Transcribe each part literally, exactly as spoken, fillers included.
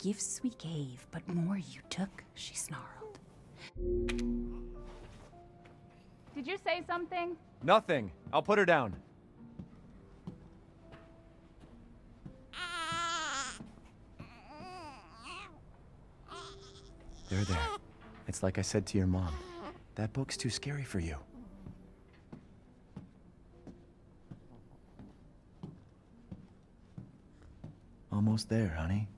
gifts we gave, but more you took, she snarled. Did you say something? Nothing. I'll put her down. There, there. It's like I said to your mom. That book's too scary for you. Almost there, honey.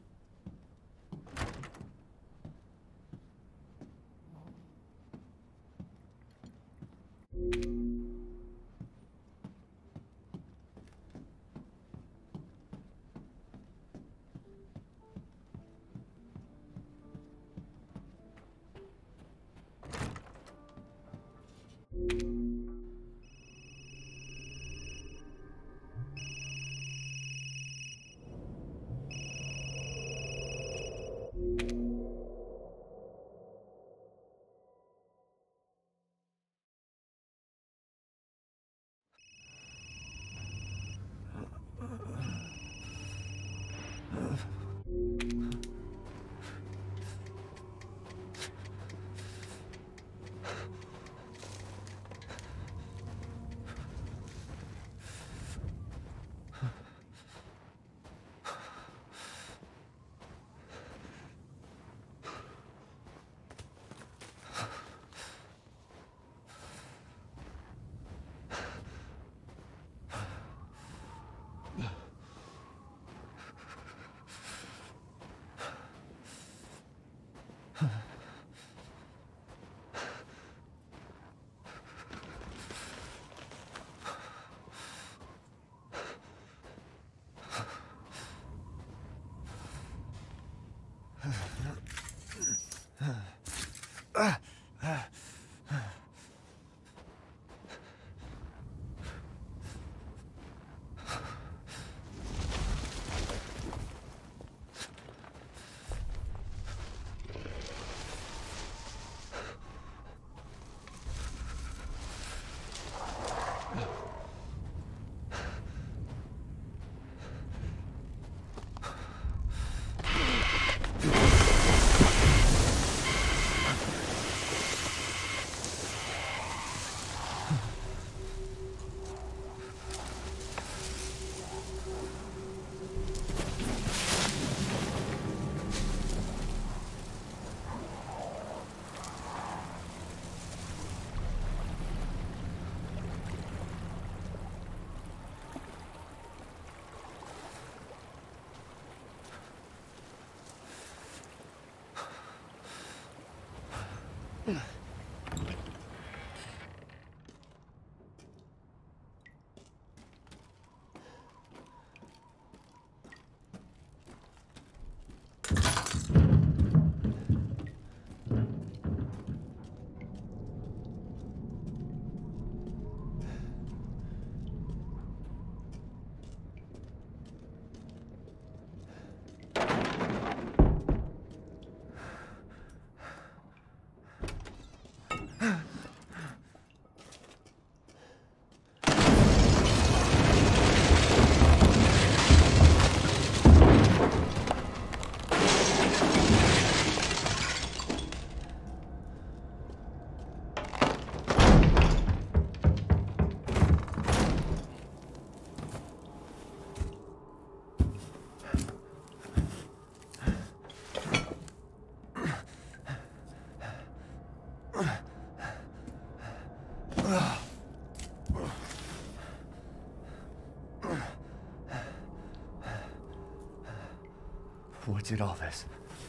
What did all this?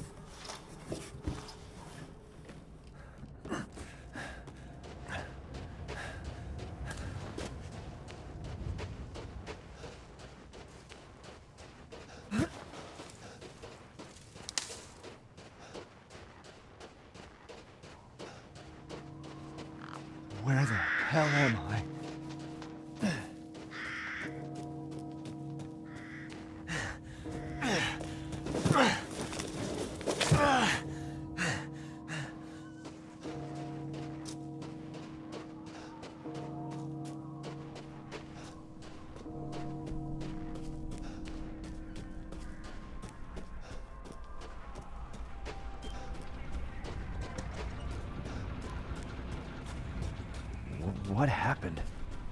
Where the hell am I? What happened?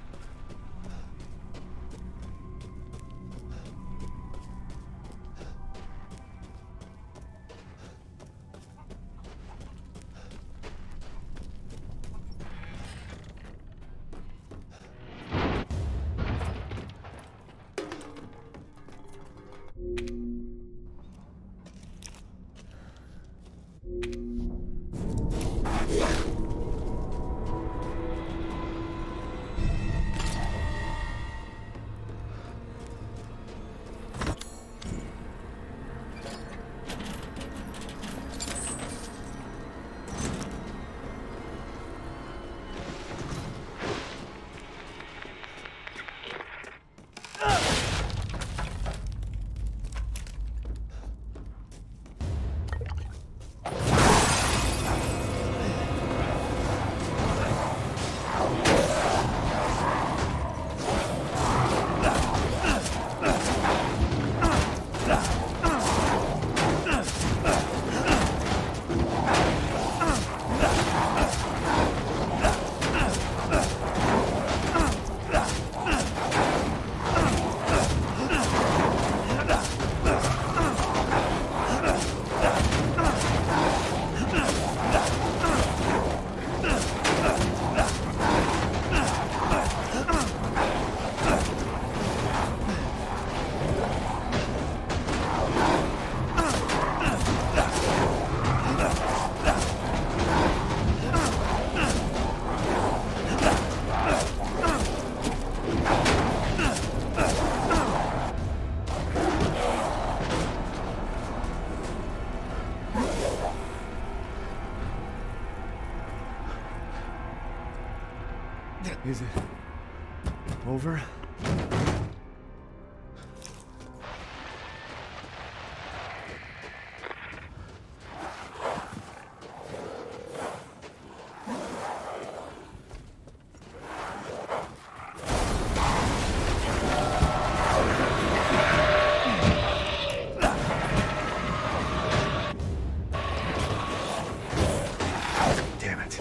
Is it over? Damn it.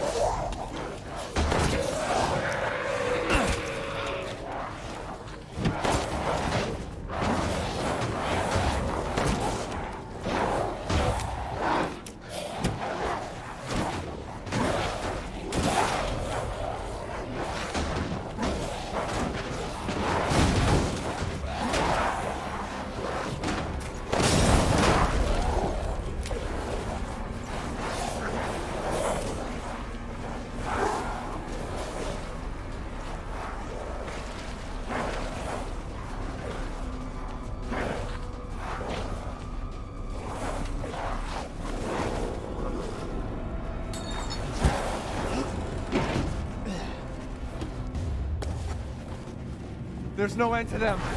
There's no end to them.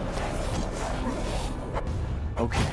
Okay.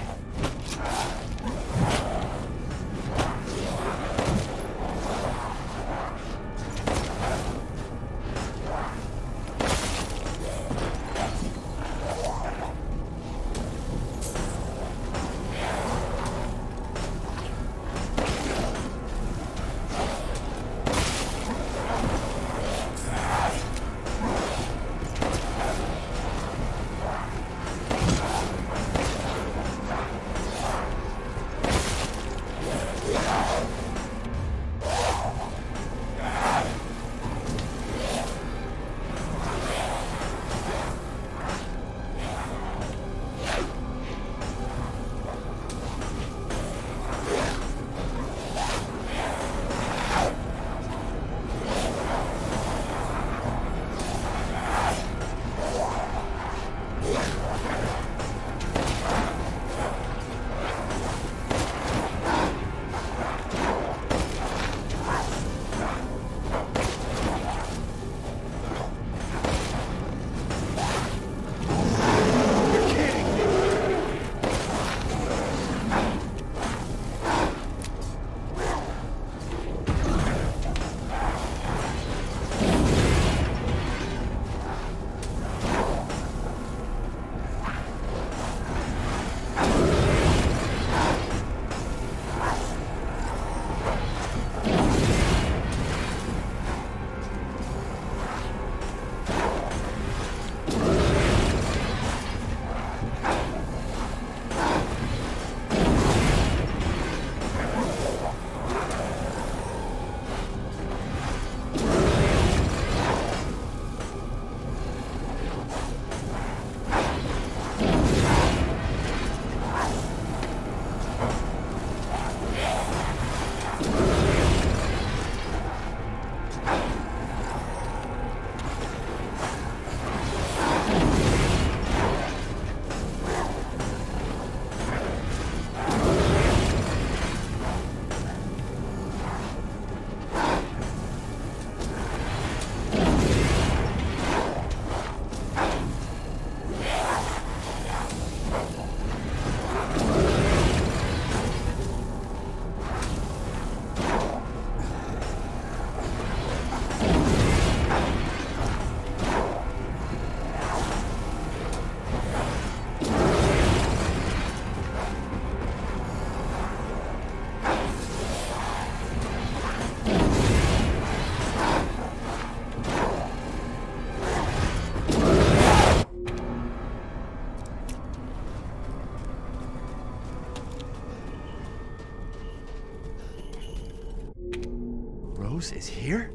Rose is here?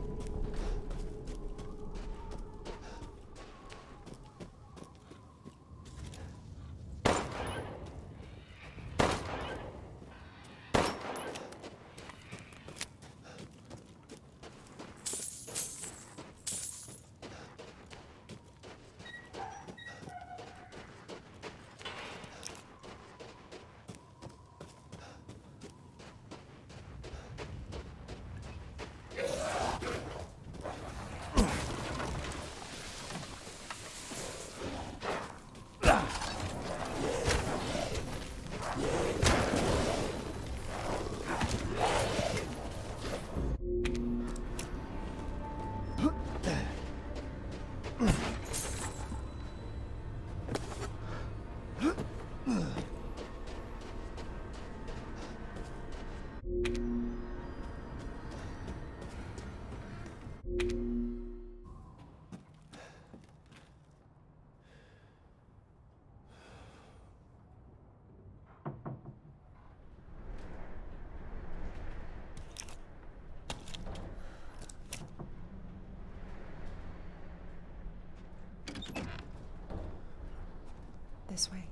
This way.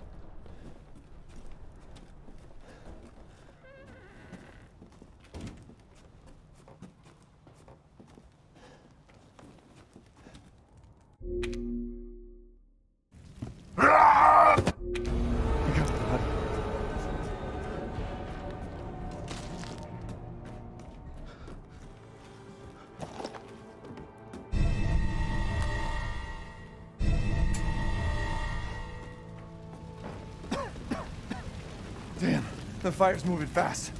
Damn, the fire's moving fast.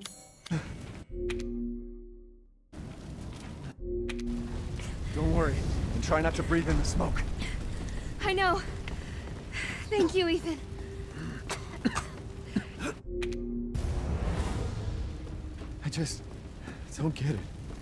Don't worry, and try not to breathe in the smoke. I know. Thank you, Ethan. I just don't get it.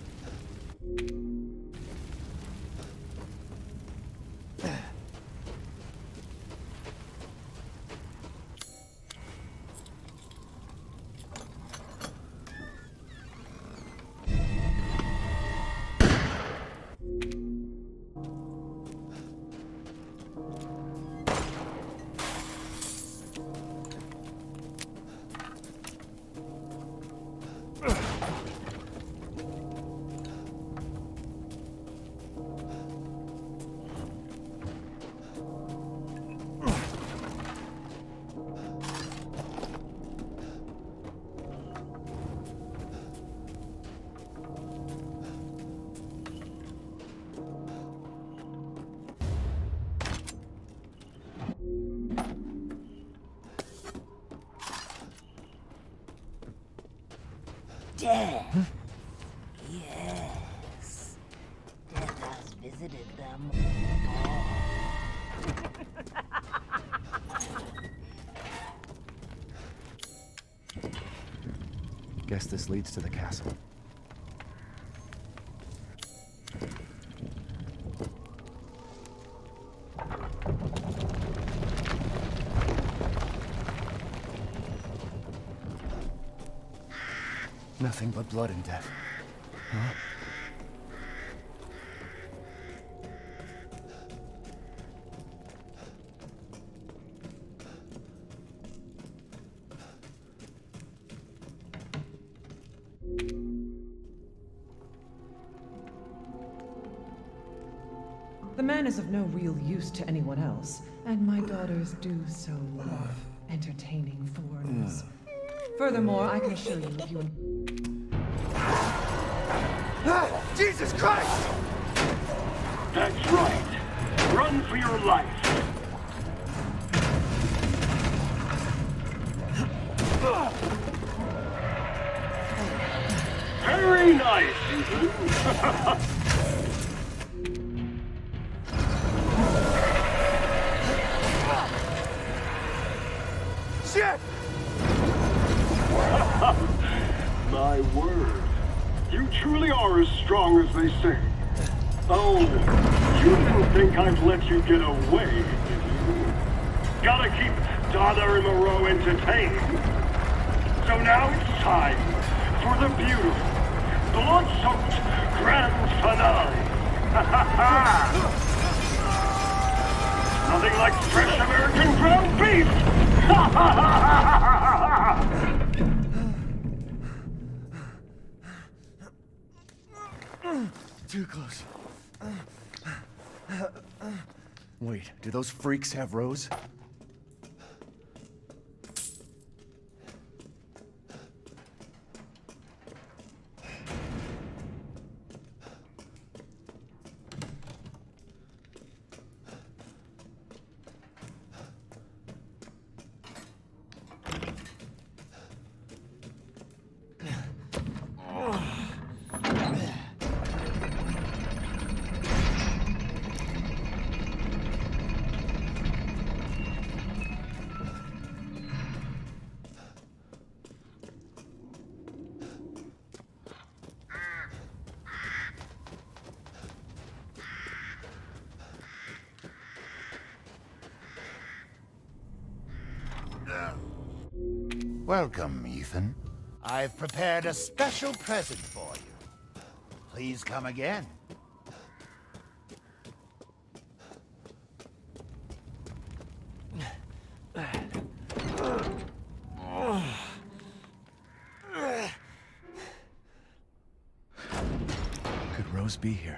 Death. Huh? Yes. Death has visited them all. Guess this leads to the castle. Nothing but blood and death. Huh? The man is of no real use to anyone else, and my daughters do so love entertaining foreigners. Furthermore, I can assure you if you... Ah, Jesus Christ! That's right. Run for your life. Very nice, Ethan. Shit! My word. You truly are as strong as they say. Oh, you didn't think I'd let you get away, did you? Gotta keep Donna and Moreau entertained. So now it's time for the beautiful, blood-soaked grand finale. Nothing like fresh American ground beef! Too close. Wait, do those freaks have Rose? Welcome, Ethan. I've prepared a special present for you. Please come again. Could Rose be here?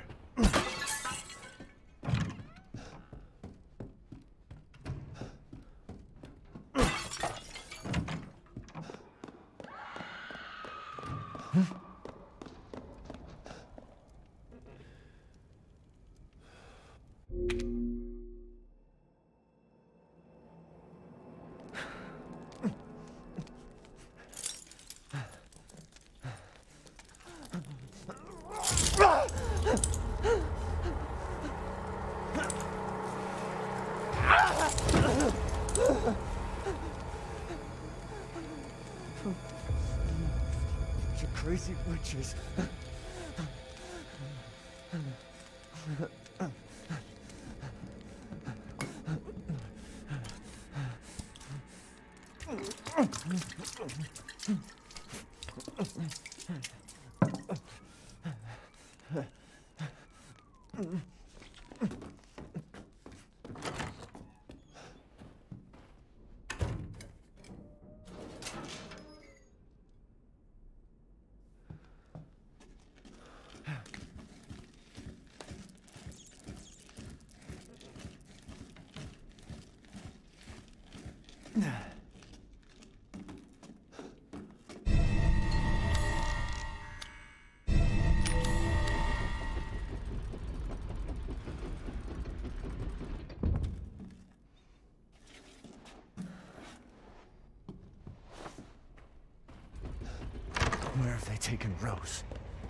You crazy witches. Where have they taken Rose?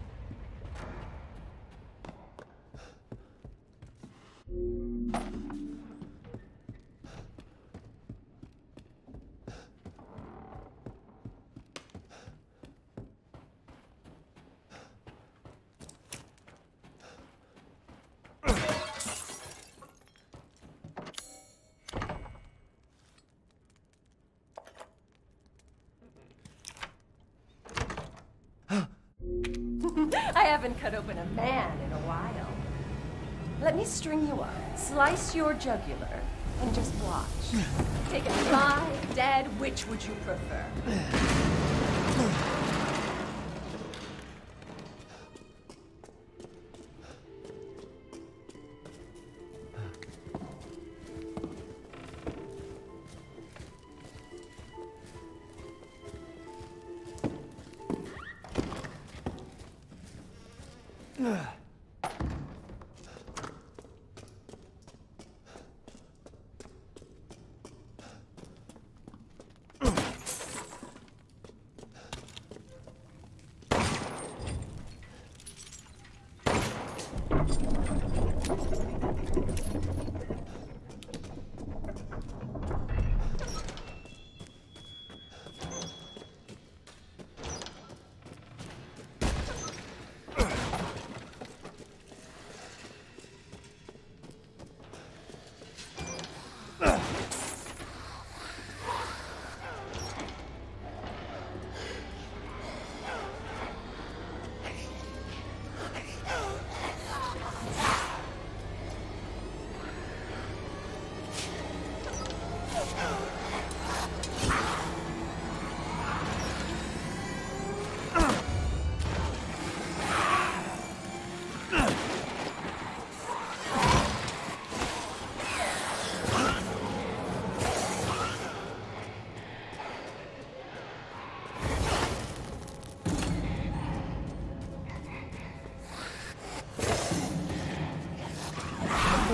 I haven't cut open a man in a while. Let me string you up, slice your jugular, and just watch. Take it alive, dead, which would you prefer?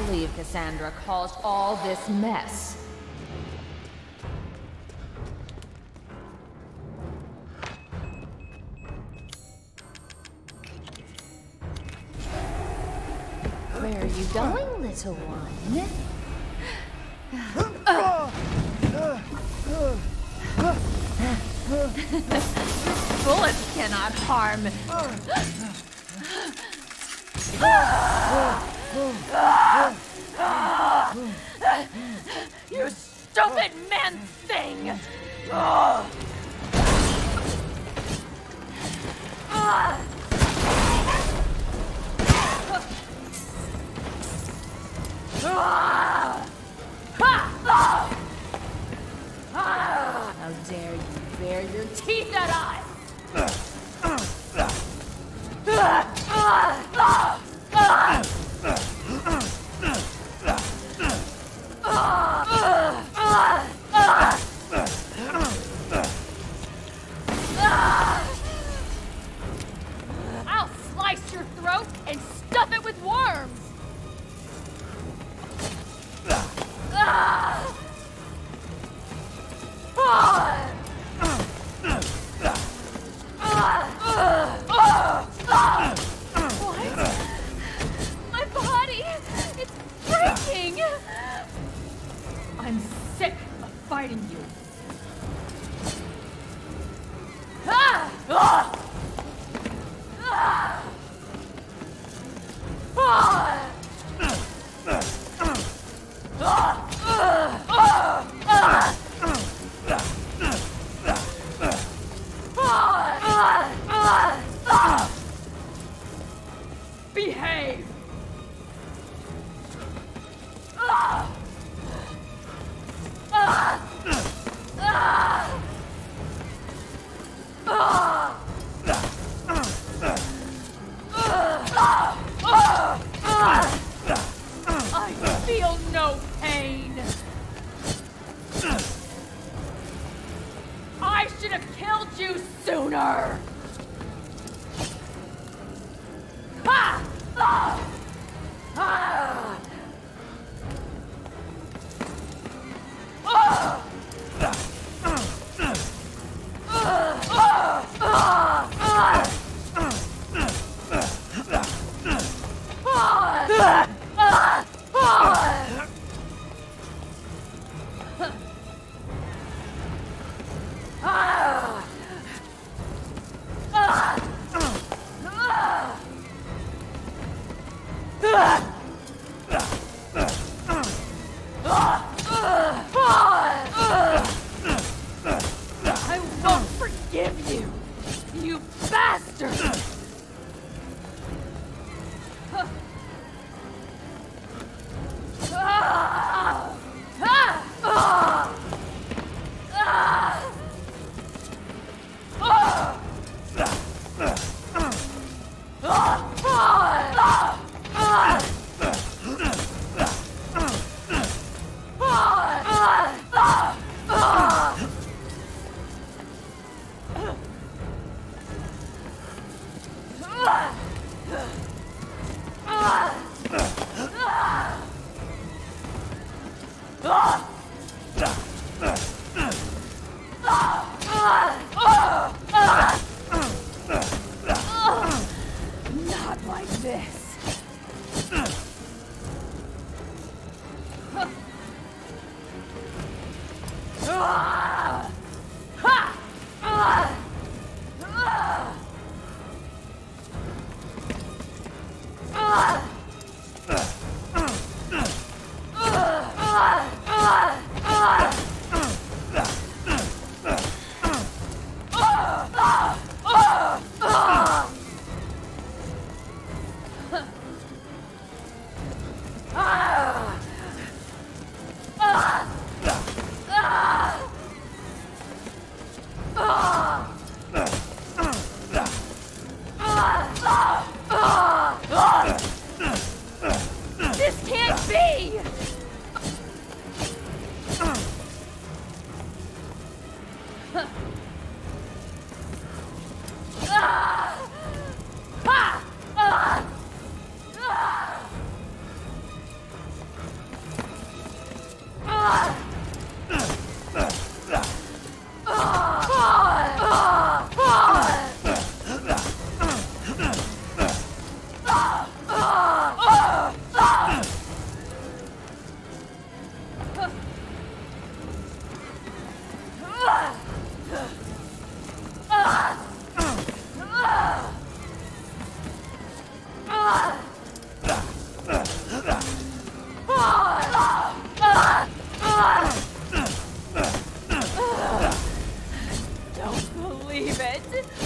believe Cassandra caused all this mess. Where are you going, little one? Bullets cannot harm. You stupid man thing! How dare you bare your teeth at us! I'll slice your throat and stuff it with worms! My body! It's breaking! I'm sick of fighting you. Ah! Ah! Ah! Ah! Behave! I feel no pain. I should have killed you sooner. Ha! Ah! Ah! Ah! I won't forgive you, you bastard! Not like this. Don't believe it.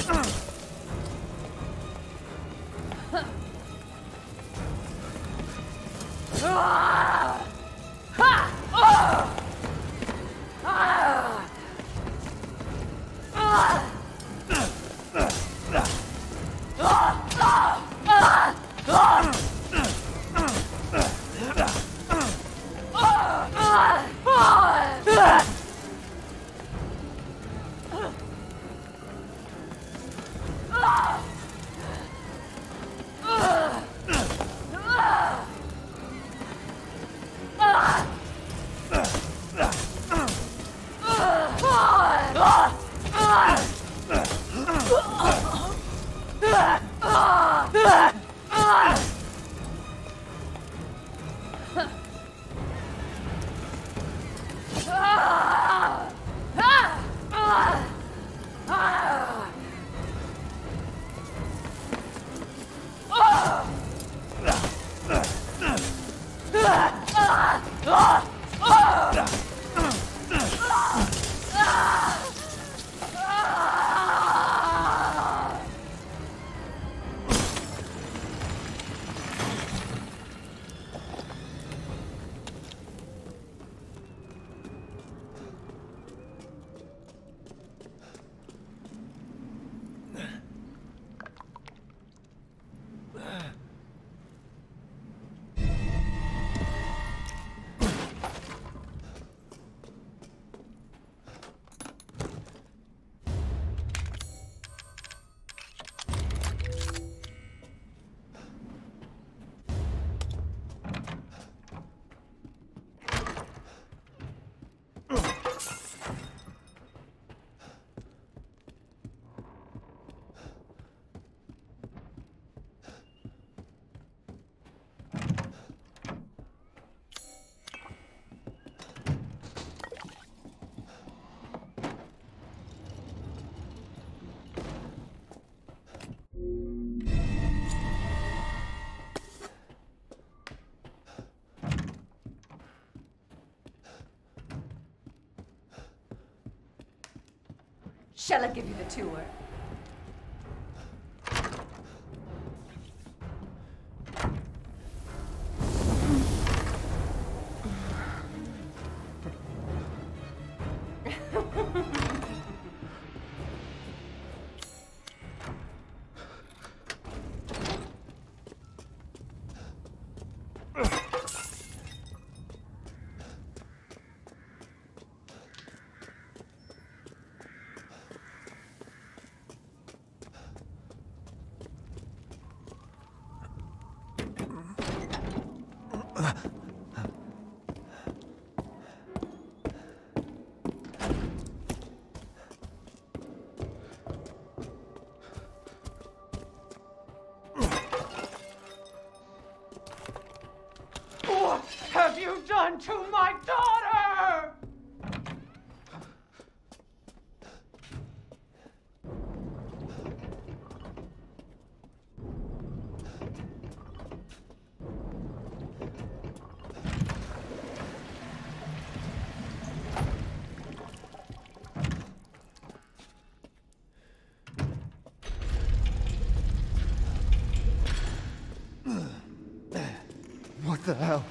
Shall I give you the tour? What have you done to my daughter? What the hell?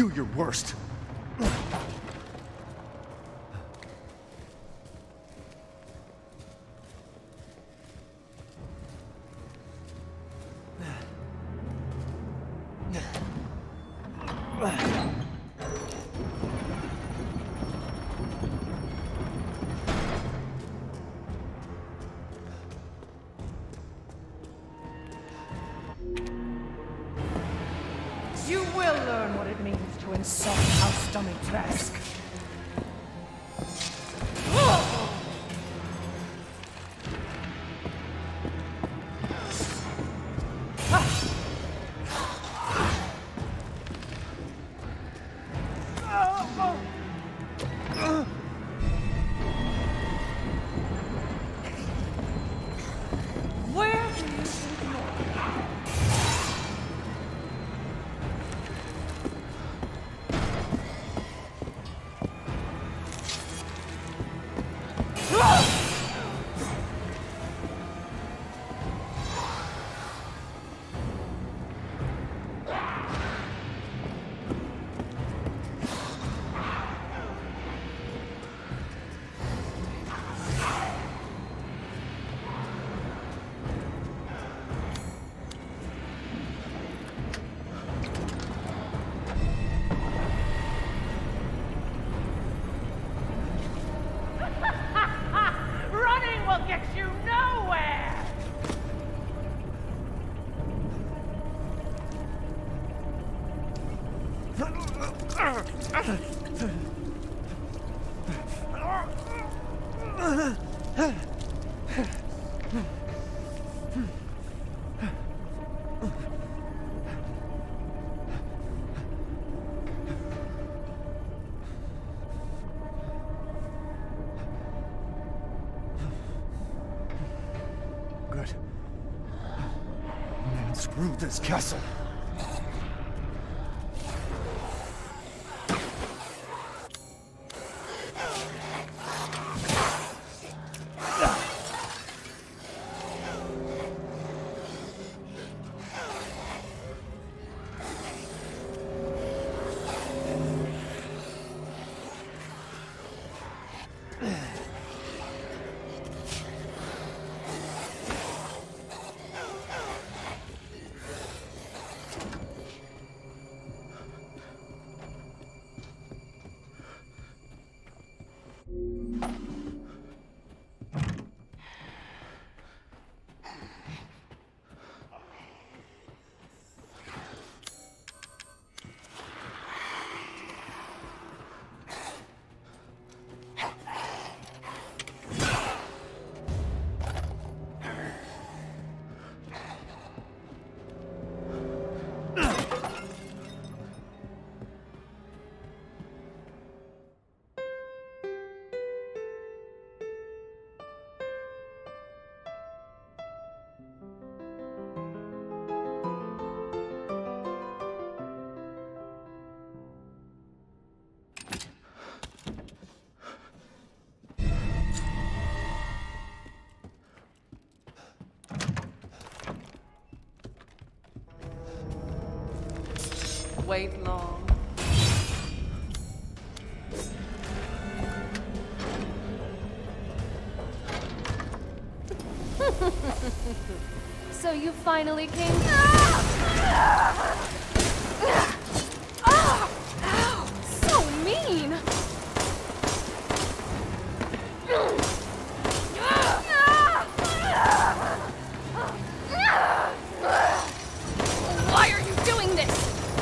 Do your worst. You will learn what it means to insult our stomach task. Where do you think you are? Running will get you nowhere! Good. Man, screw this castle. Wait long. So you finally came. Ah! Ah! Ow! So mean! Why are you doing this?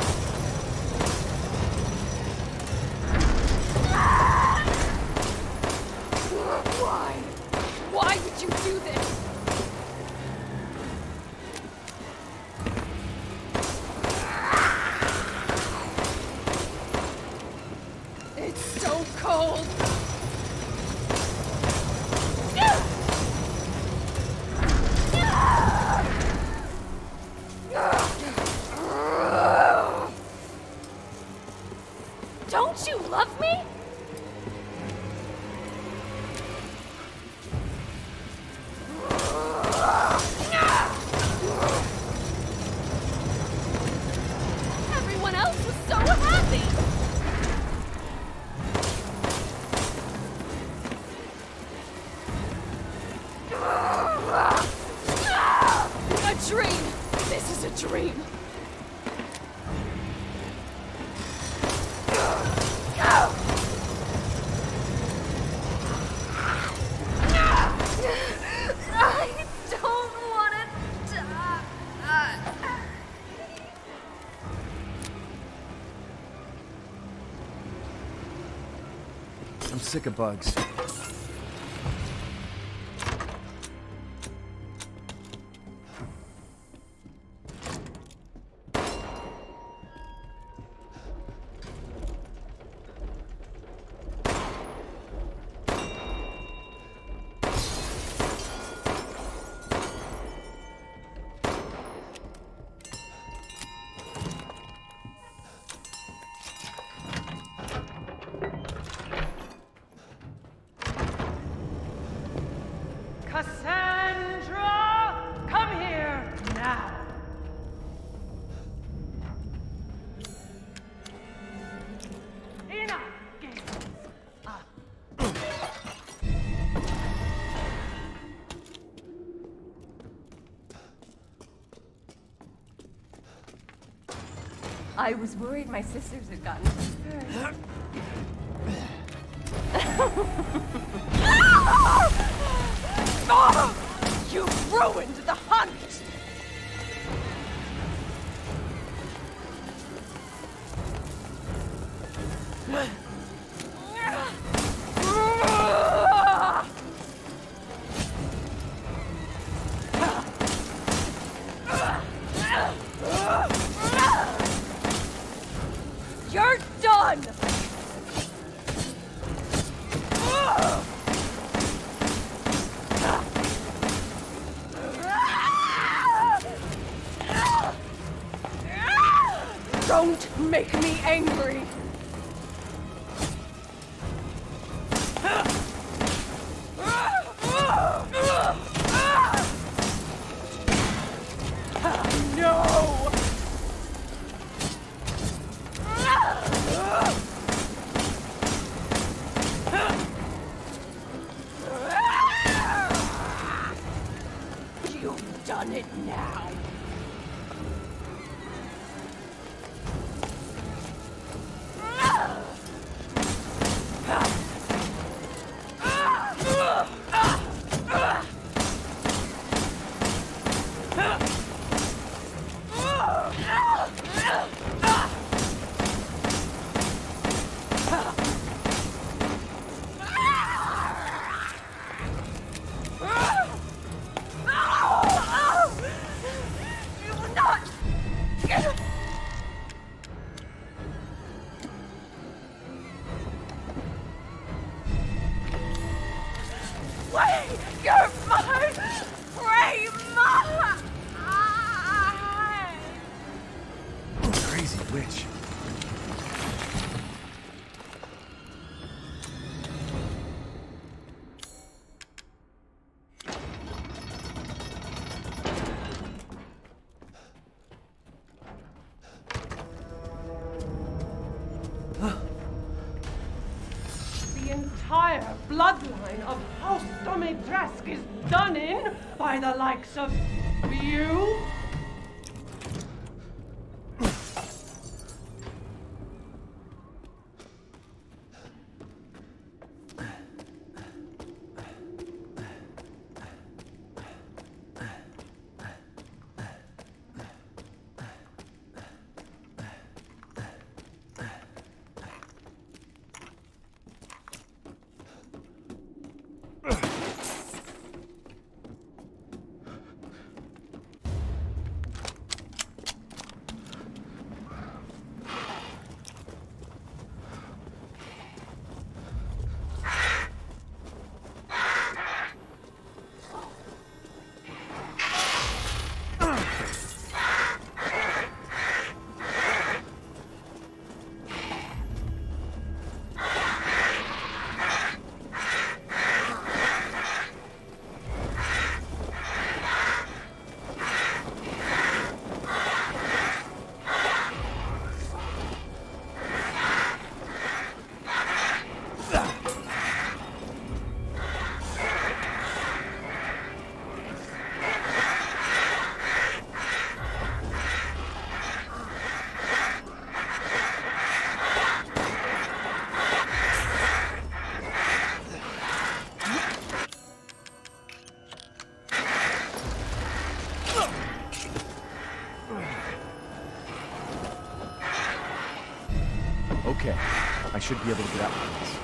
Why? Why would you do this? dream. I don't want to die. I'm sick of bugs. Cassandra! Come here now! Enough games! Ah. I was worried my sisters had gotten hurt. Oh, you ruined the hunt! You're done! Don't make me angry! No! You've done it now! Wait! You're mine! Pray mine! Crazy witch. The entire bloodline of House Dimitrescu is done in by the likes of you? should be able to get out of this.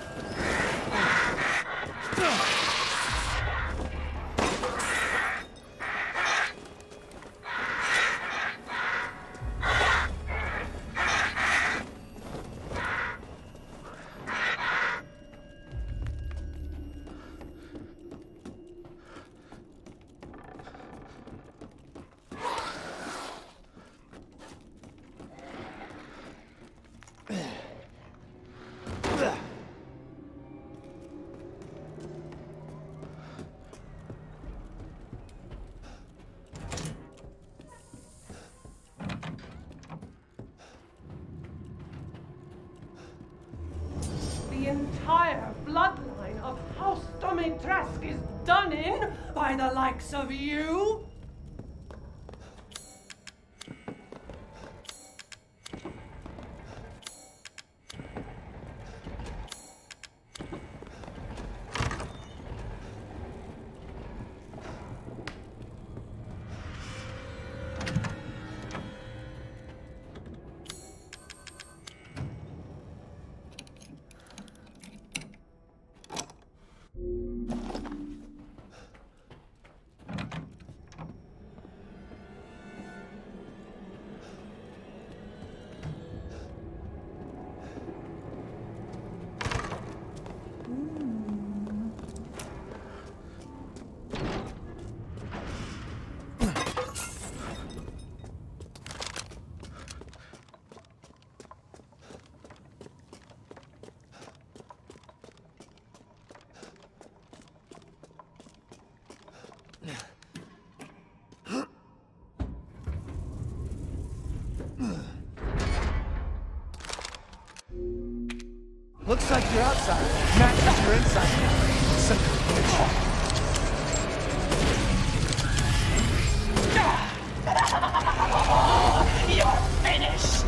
The entire bloodline of House Dimitrescu is done in by the likes of you? Looks like you're outside. Matches your inside. Some bitch. You're finished!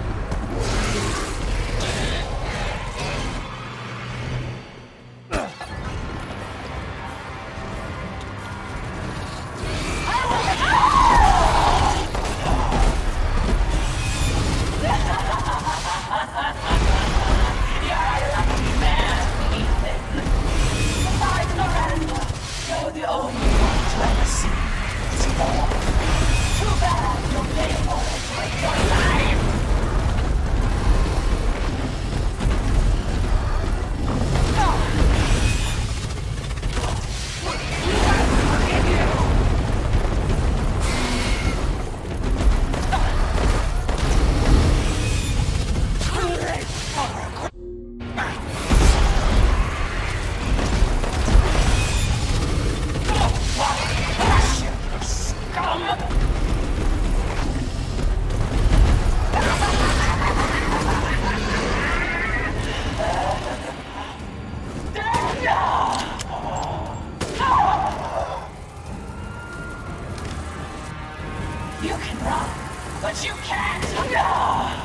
You can run, but you can't! No!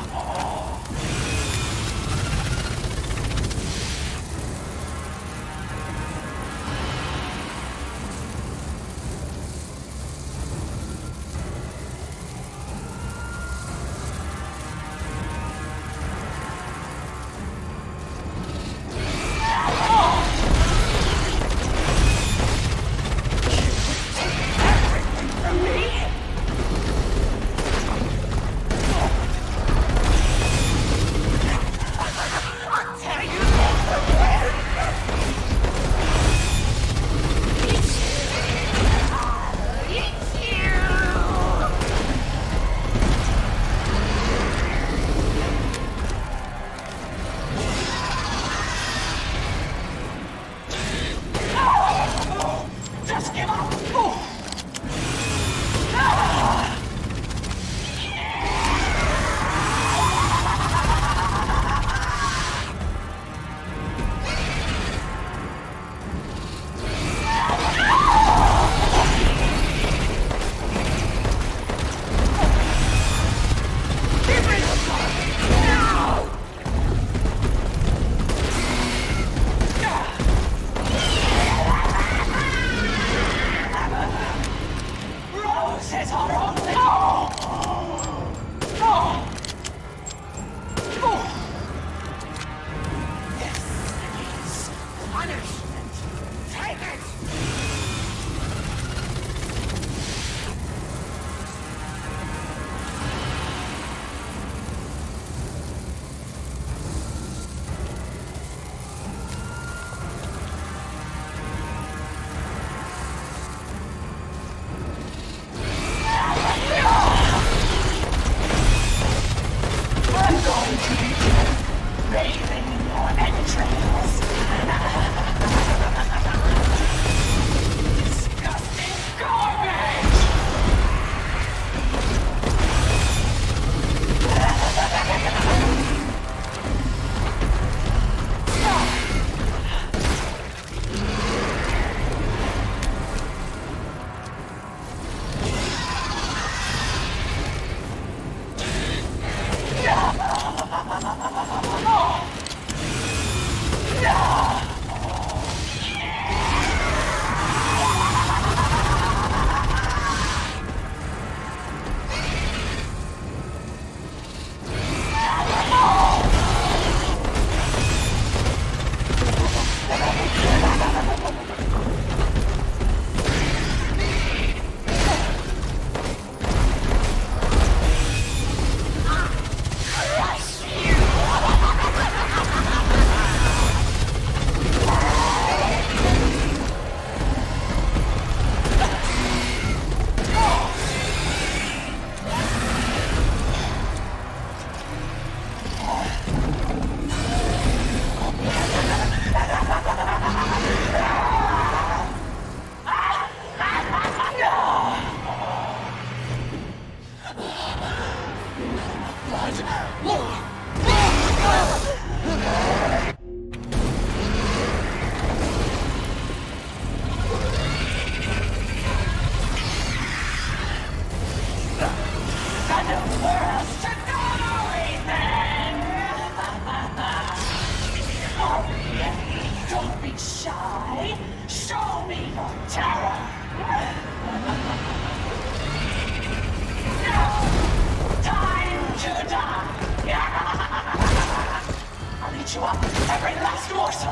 every last morsel!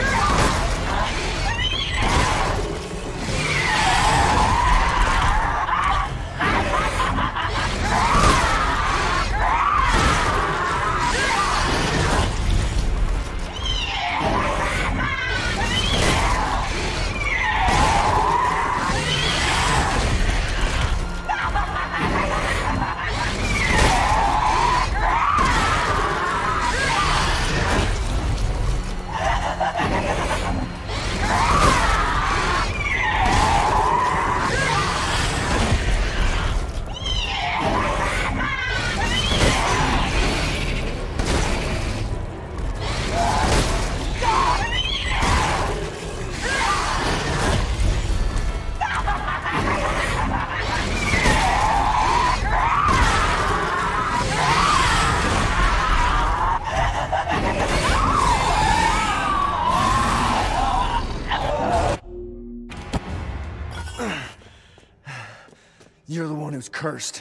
You're the one who's cursed.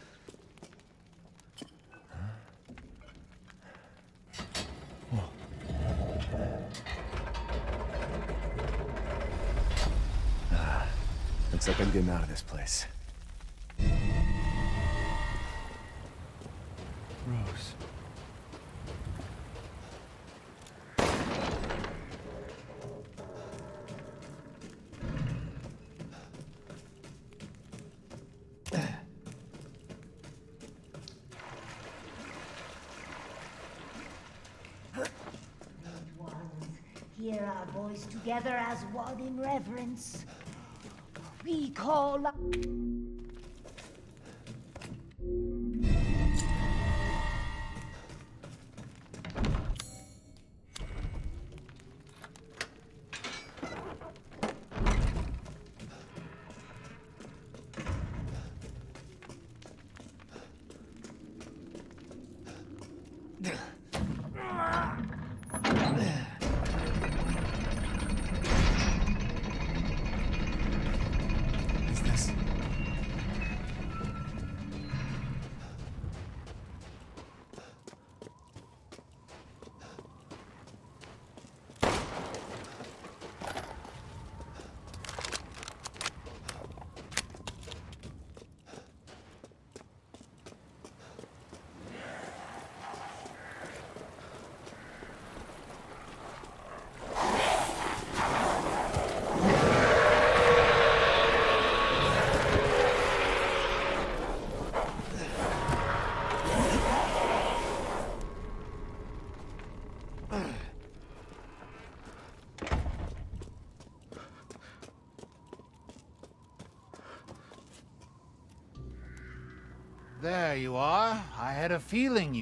Ah, looks like I'm getting out of this place. Rose. Hear our voice together as one in reverence. We call. There you are. I had a feeling you...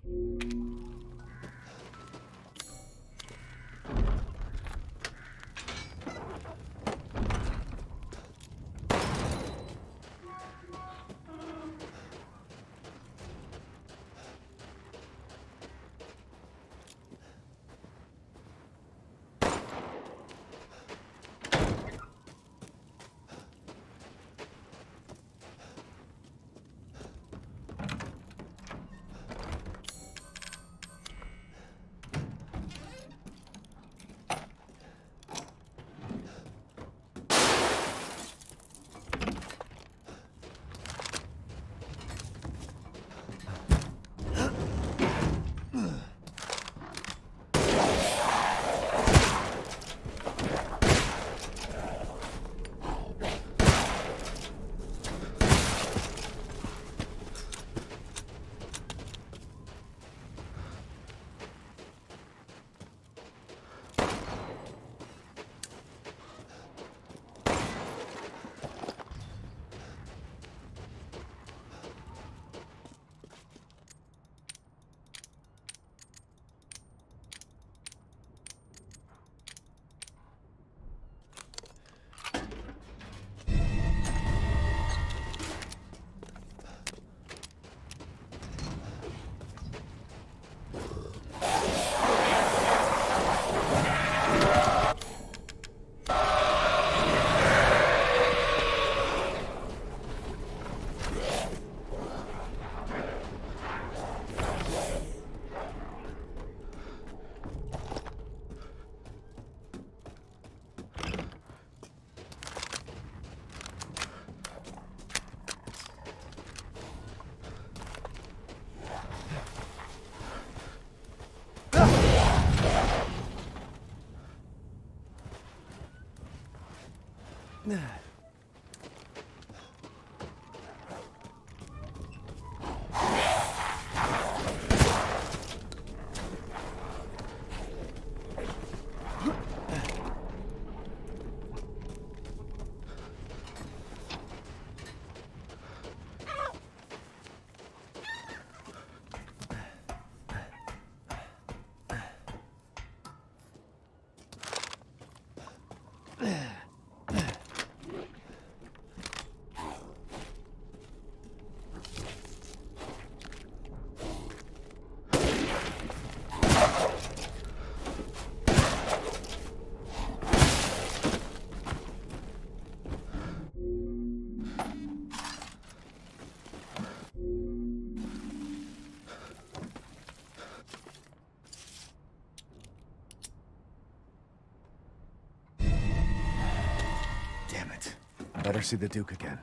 Better see the Duke again.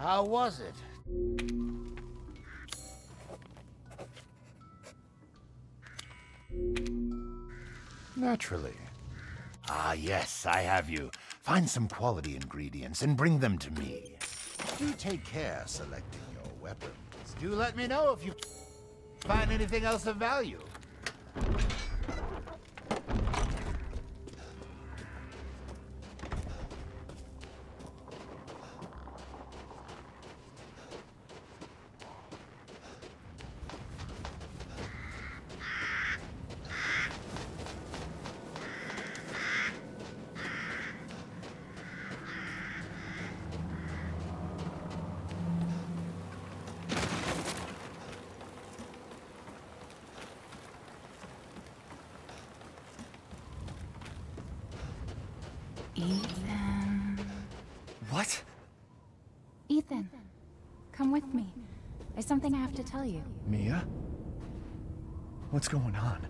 How was it? Naturally. Ah, yes, I have you. Find some quality ingredients and bring them to me. Do take care selecting your weapons. Do let me know if you find anything else of value. Ethan. What? Ethan, come with me. There's something I have to tell you. Mia? What's going on?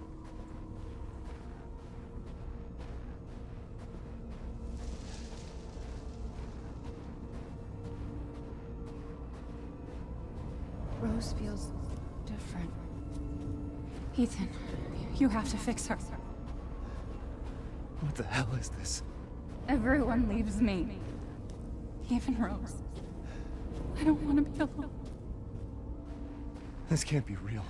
Rose feels different. Ethan, you have to fix her. What the hell is this? Everyone leaves me. Even Rose. I don't want to be alone. This can't be real.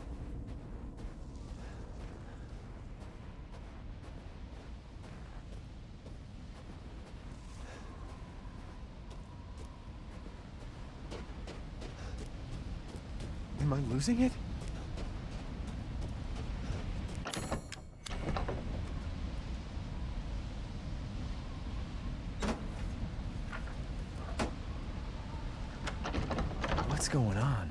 Am I losing it? What's going on?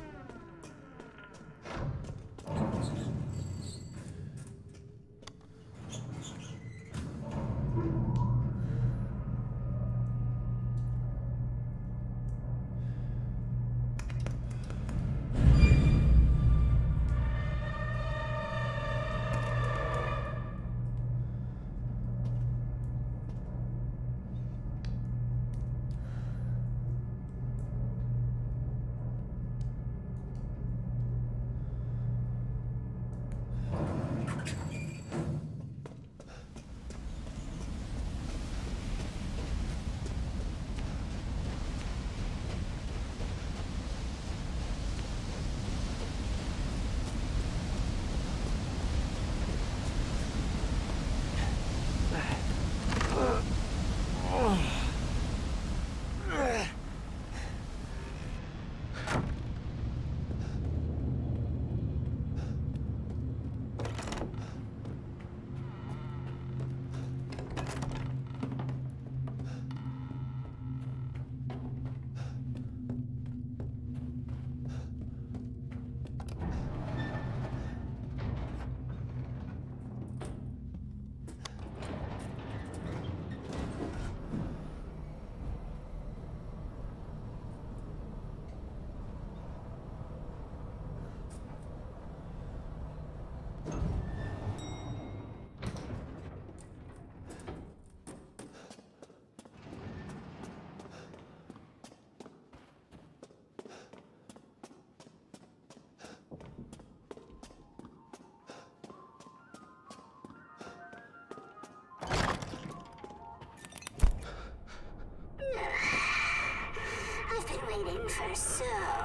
waiting for so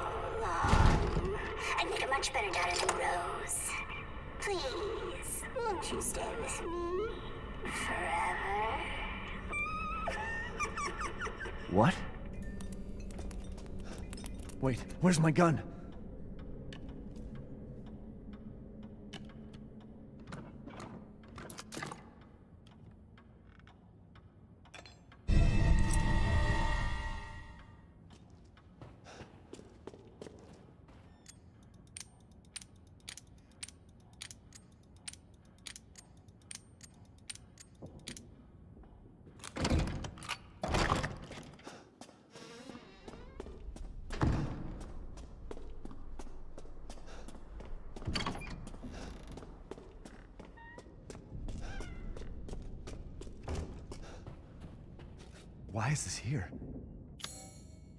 long. I'd make a much better daughter than Rose. Please, won't you stay with me forever? What? Wait, where's my gun? Why is this here?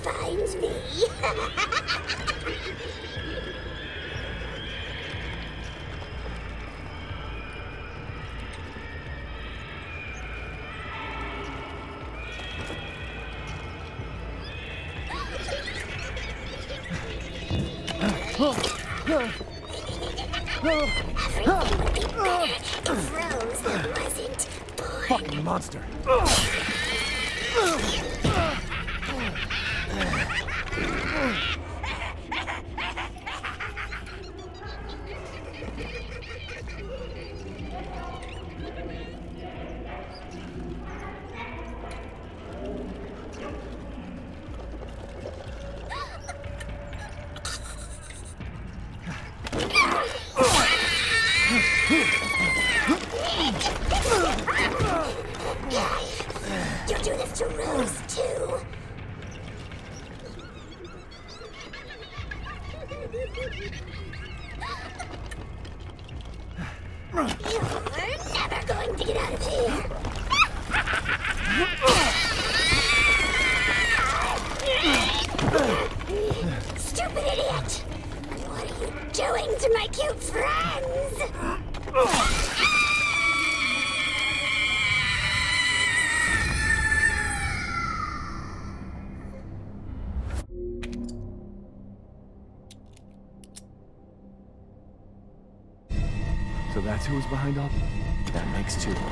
find me. Everything would be better if Rose wasn't born. Fucking monster. You do this to Rose, too. You're never going to get out of here. Stupid idiot! What are you doing to my cute friends? So that's who was behind all... That makes two.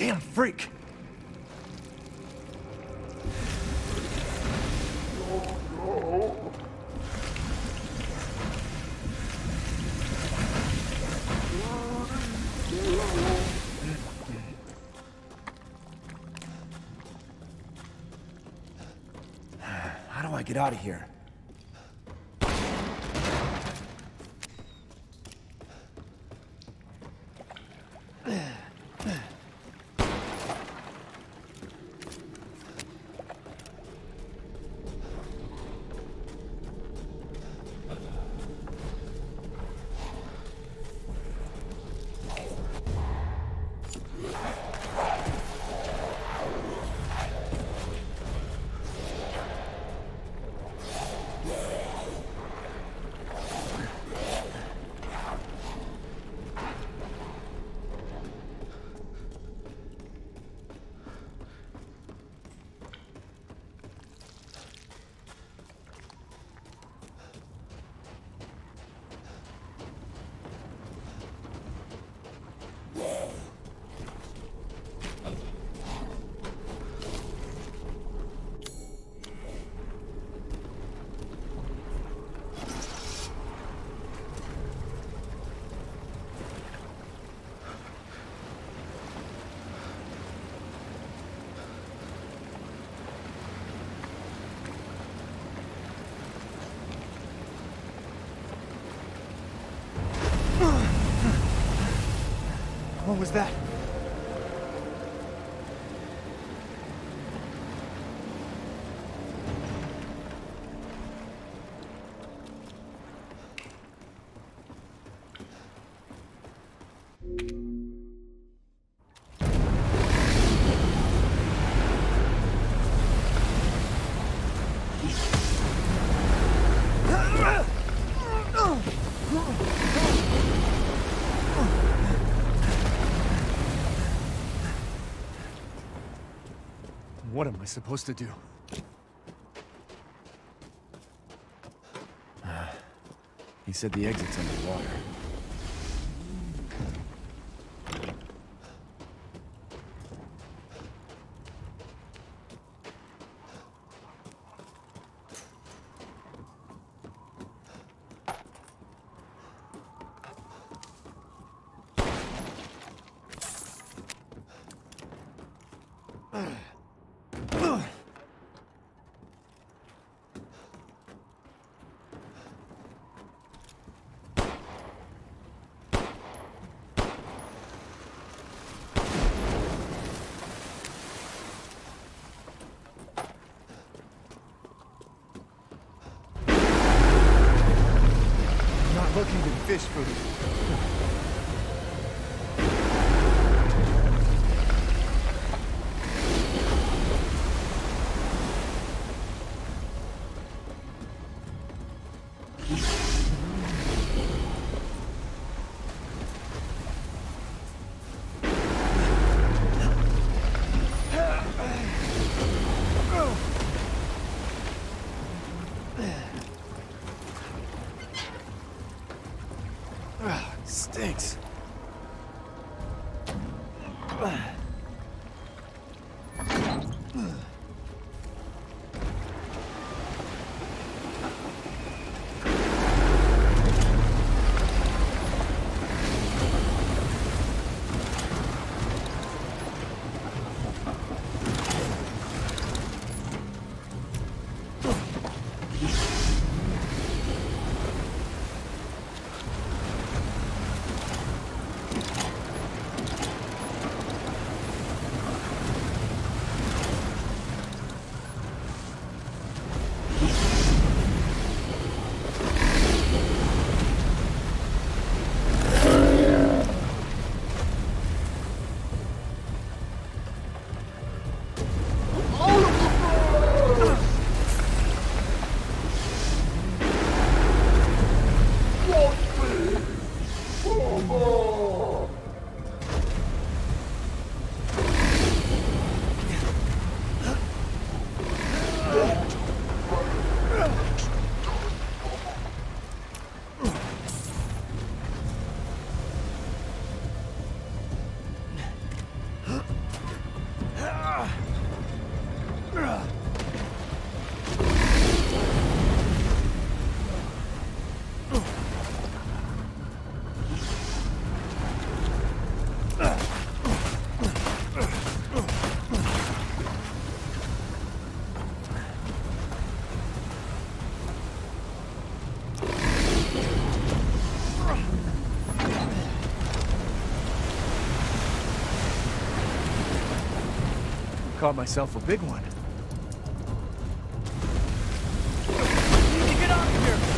Damn freak! How do I get out of here? What was that? What am I supposed to do? Uh, he said the exit's underwater. Looking to fish food. Stinks. caught myself a big one. Need to get out of here!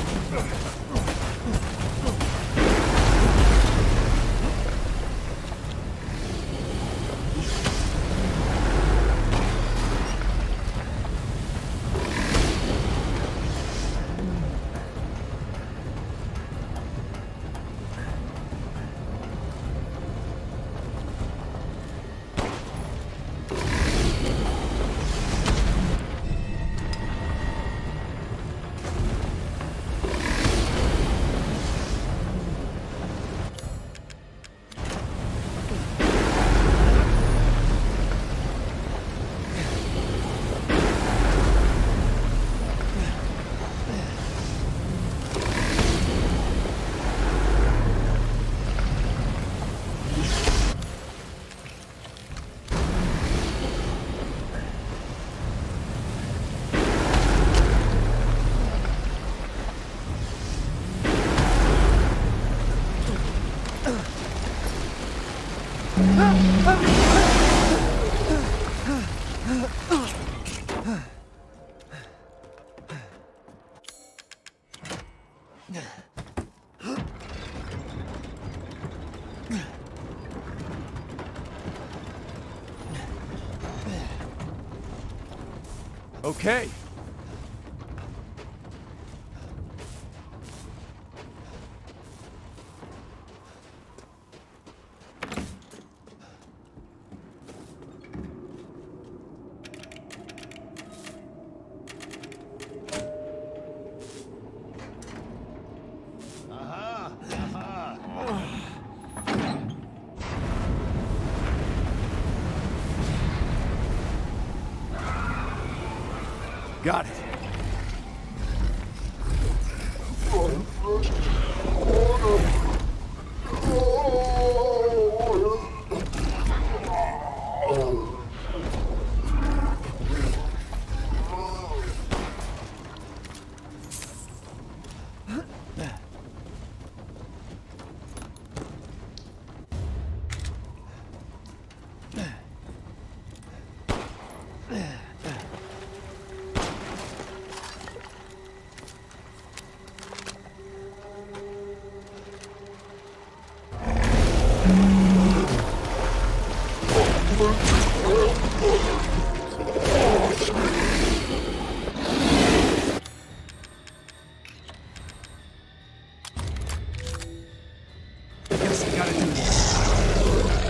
Okay. Aha! Aha! Got it. Guess I gotta do this.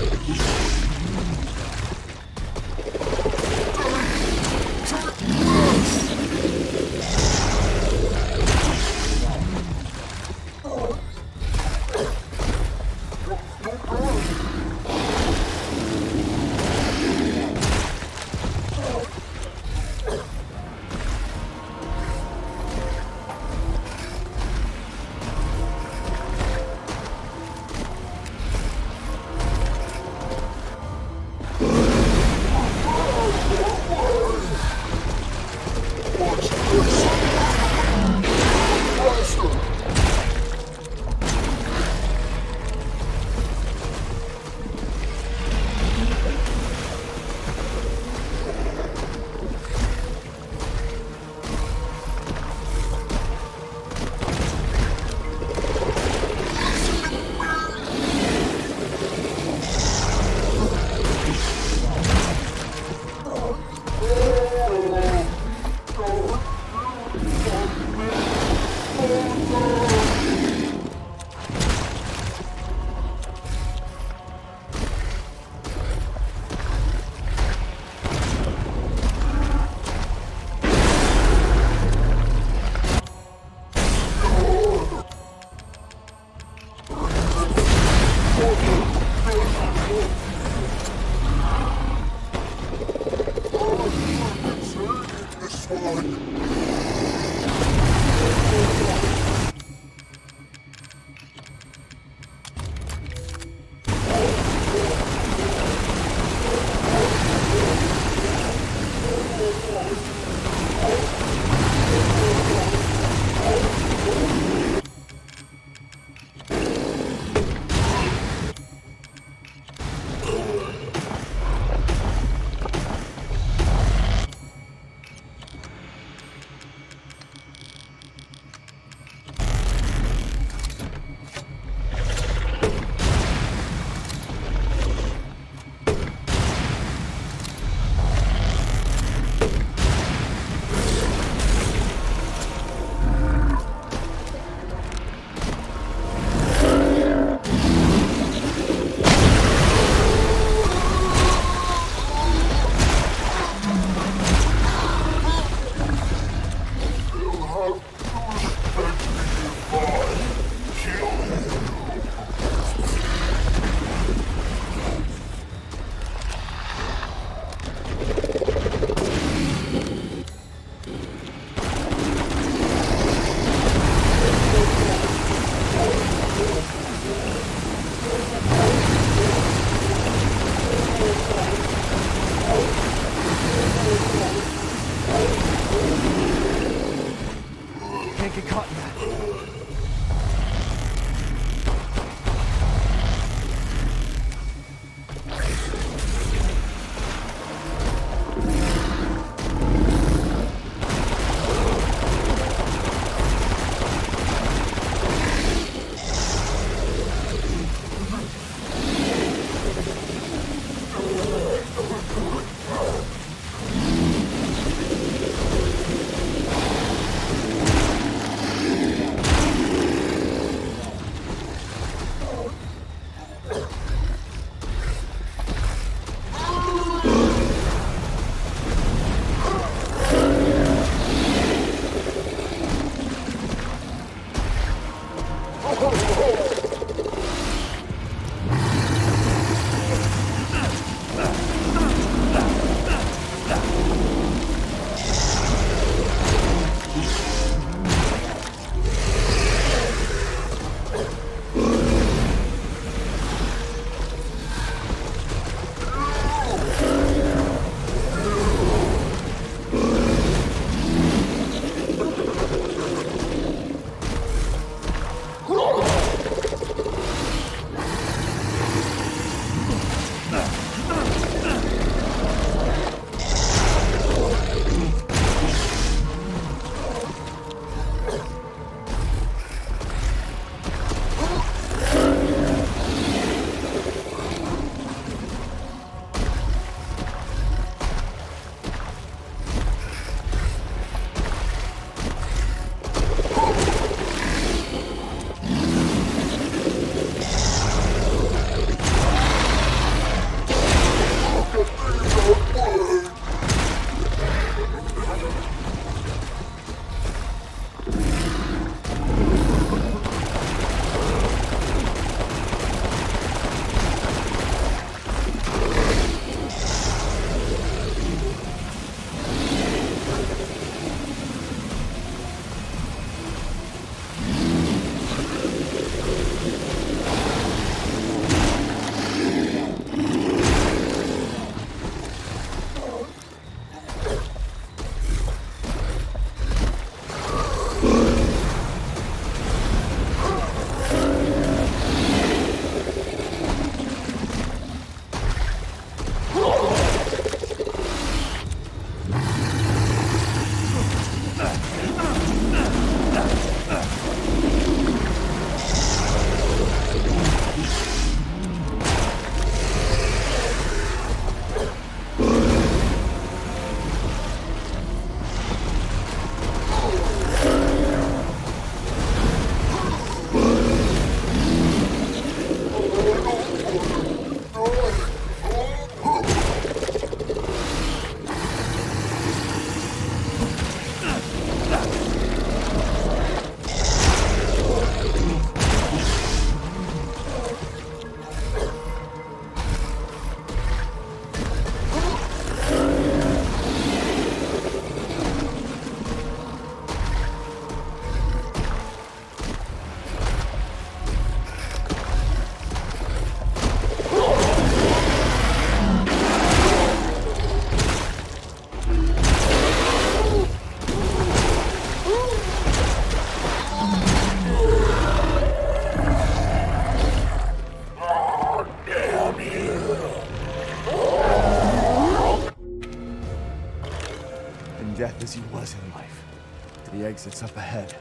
Death as he was in life. The exit's up ahead.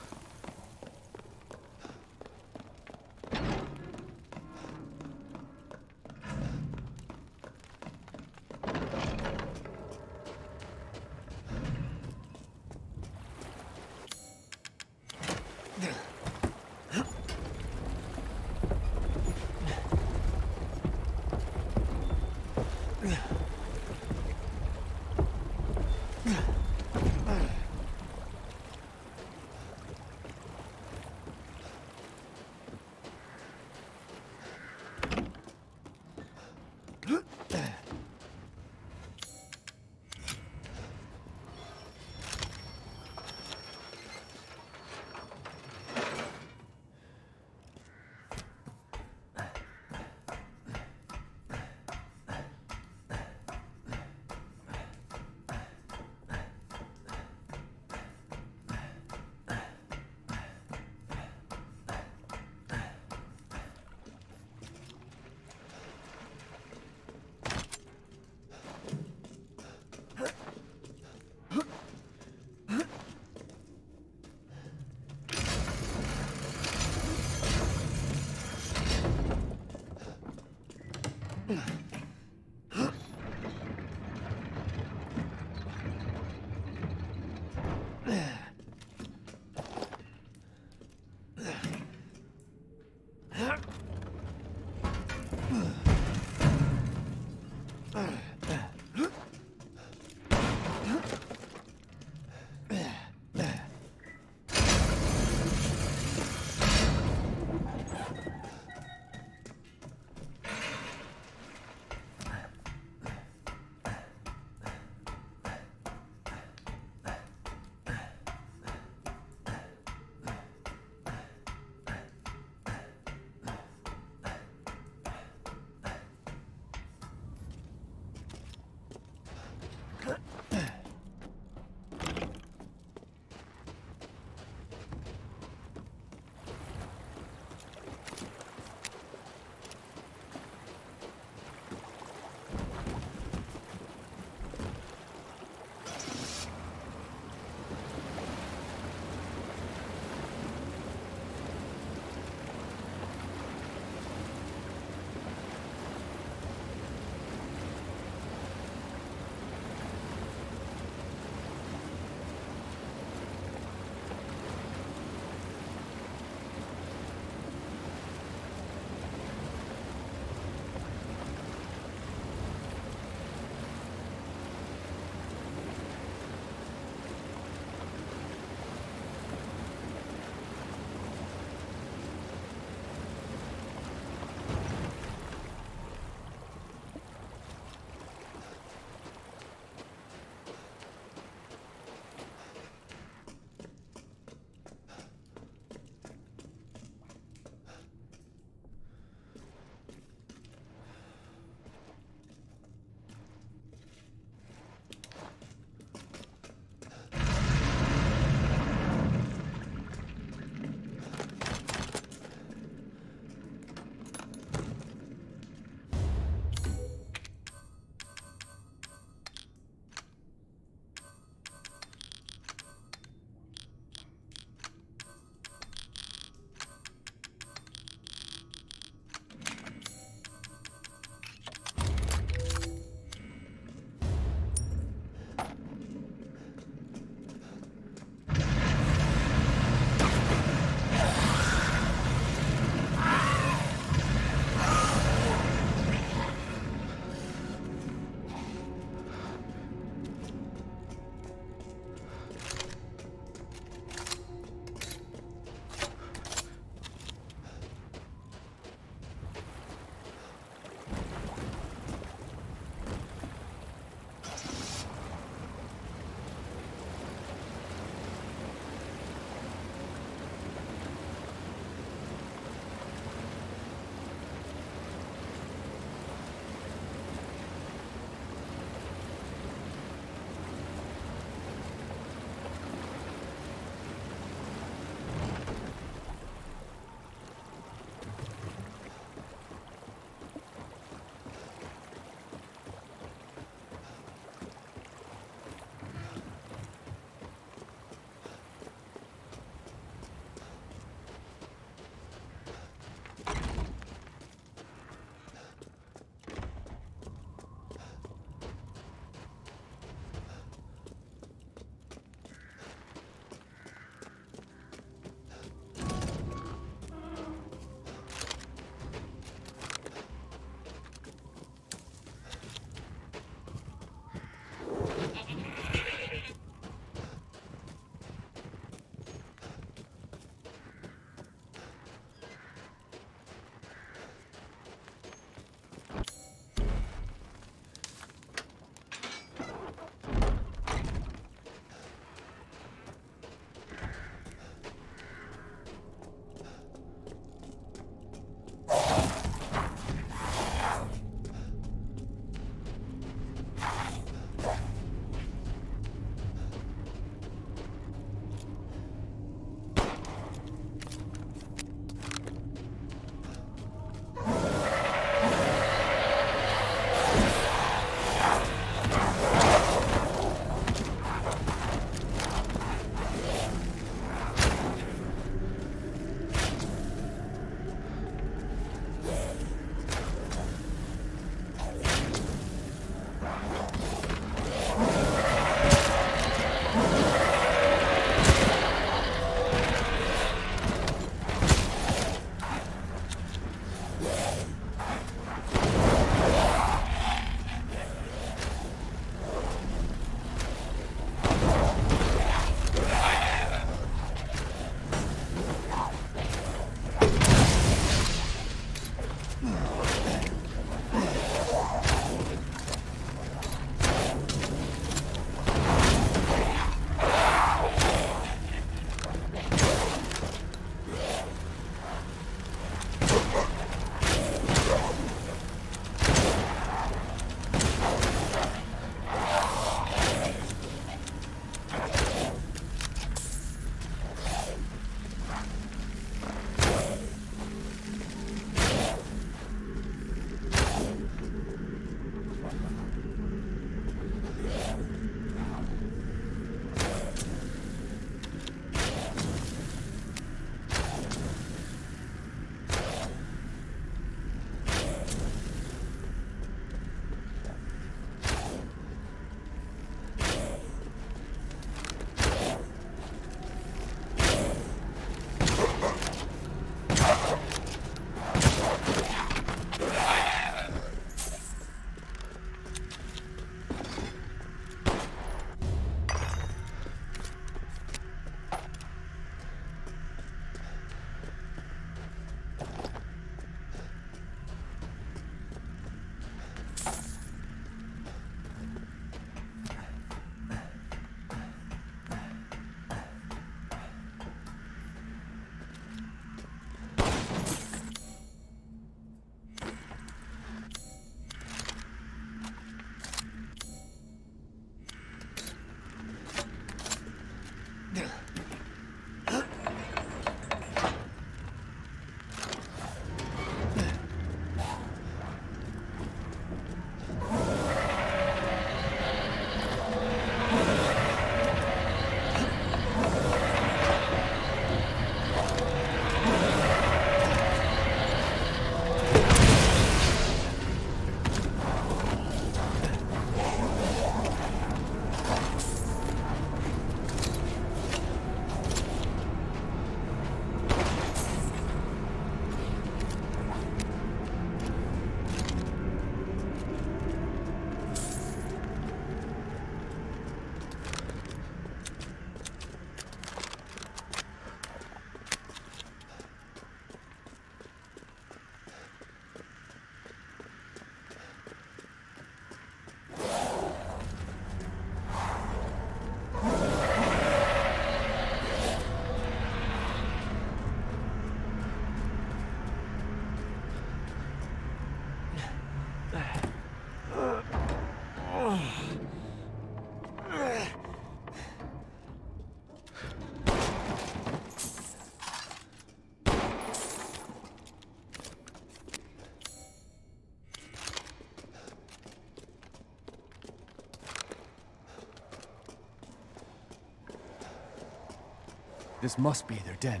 This must be their den.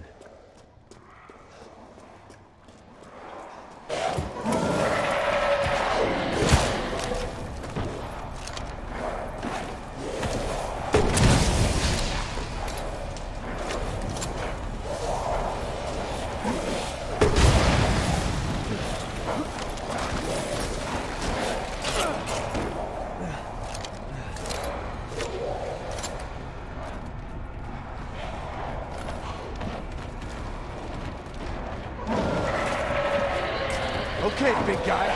Okay, big guy.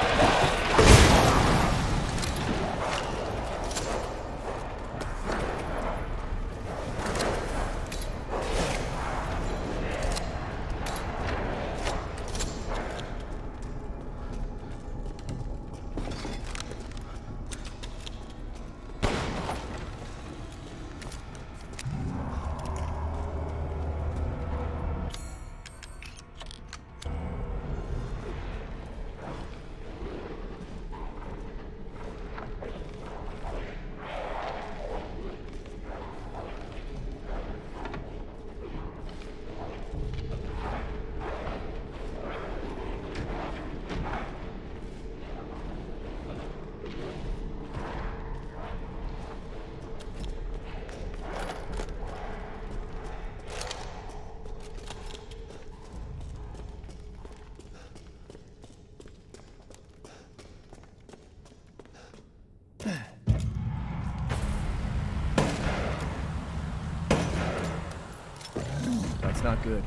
That's not good.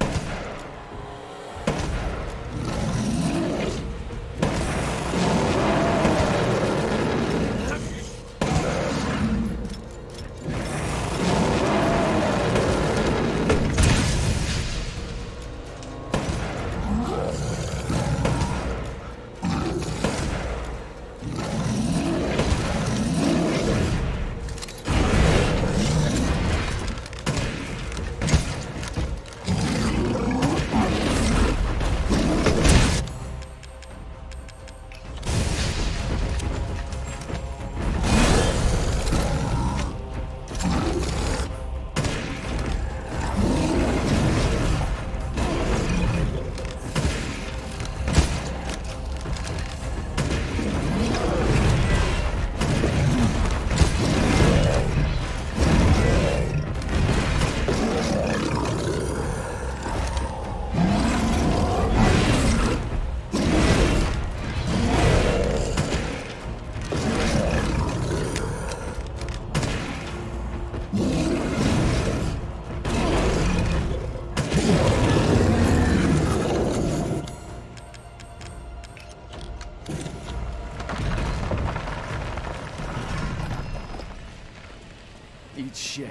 Eat shit.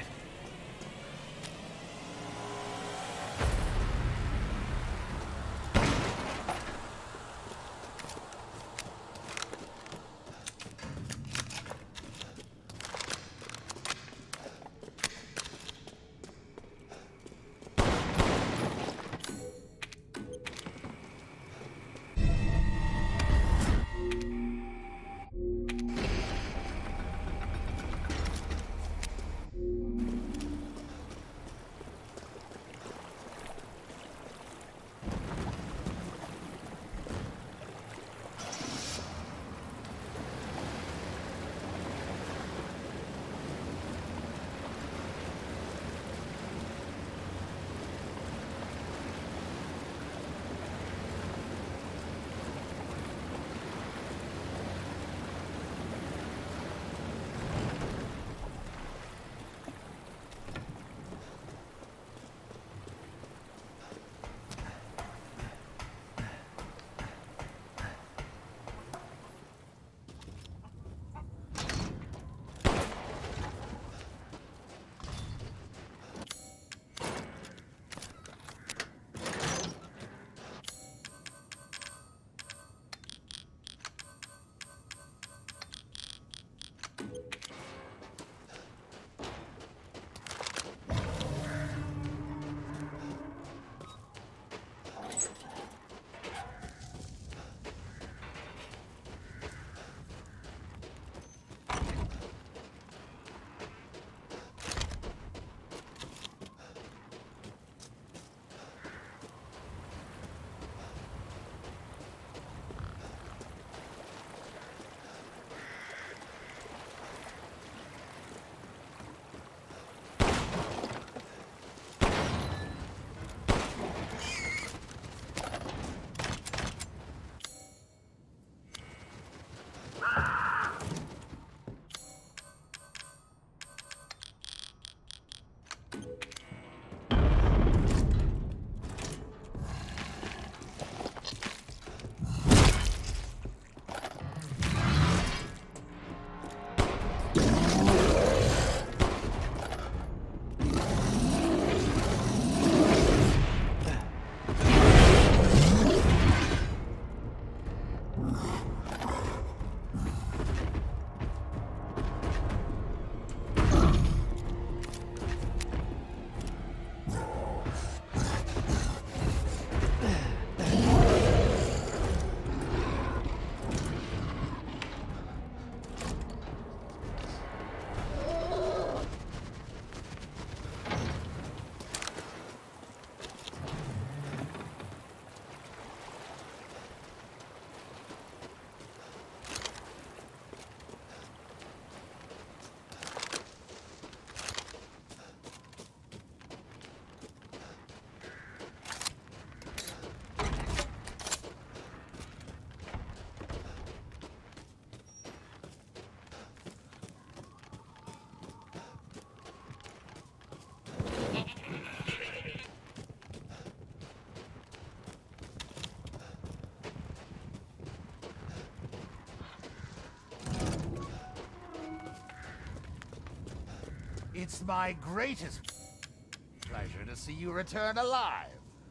It's my greatest pleasure to see you return alive.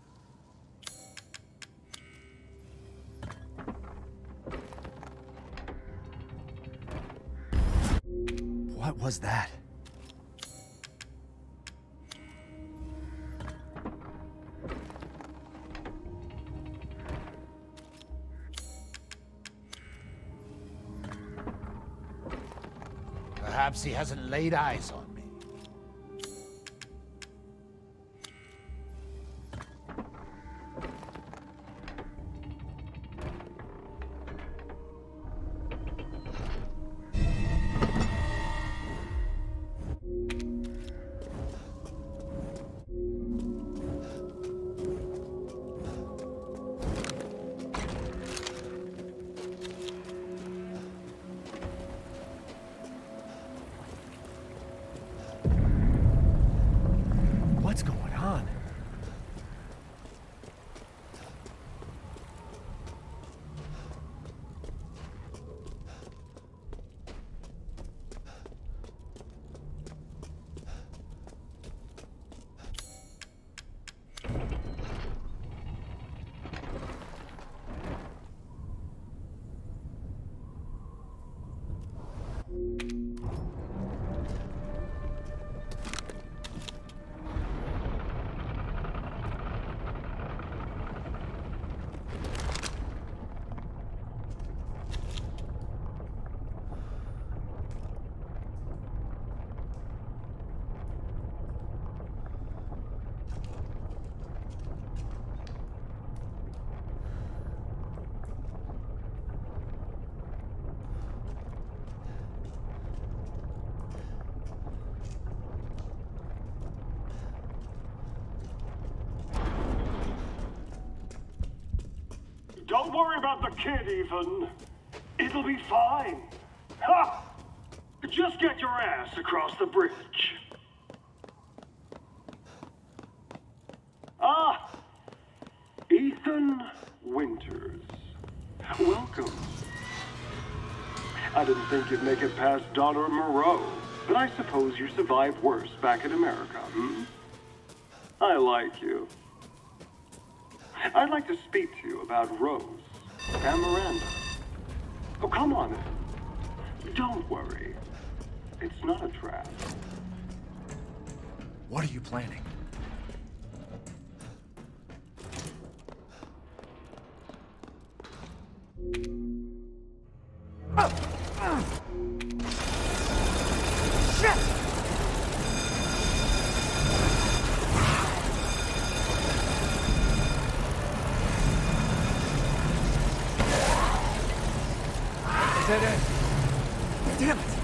What was that? Perhaps he hasn't laid eyes on me. What's going on? Don't worry about the kid, Ethan. It'll be fine. Ha! Just get your ass across the bridge. Ah! Ethan Winters. Welcome. I didn't think you'd make it past Daughter Moreau, but I suppose you survived worse back in America, hmm? I like you. I'd like to speak to you about Rose and Miranda. Oh, come on in. Don't worry. It's not a trap. What are you planning? Shit! Is that it? Damn it!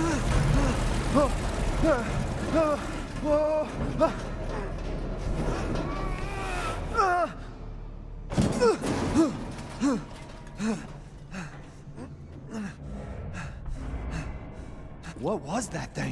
What was that thing?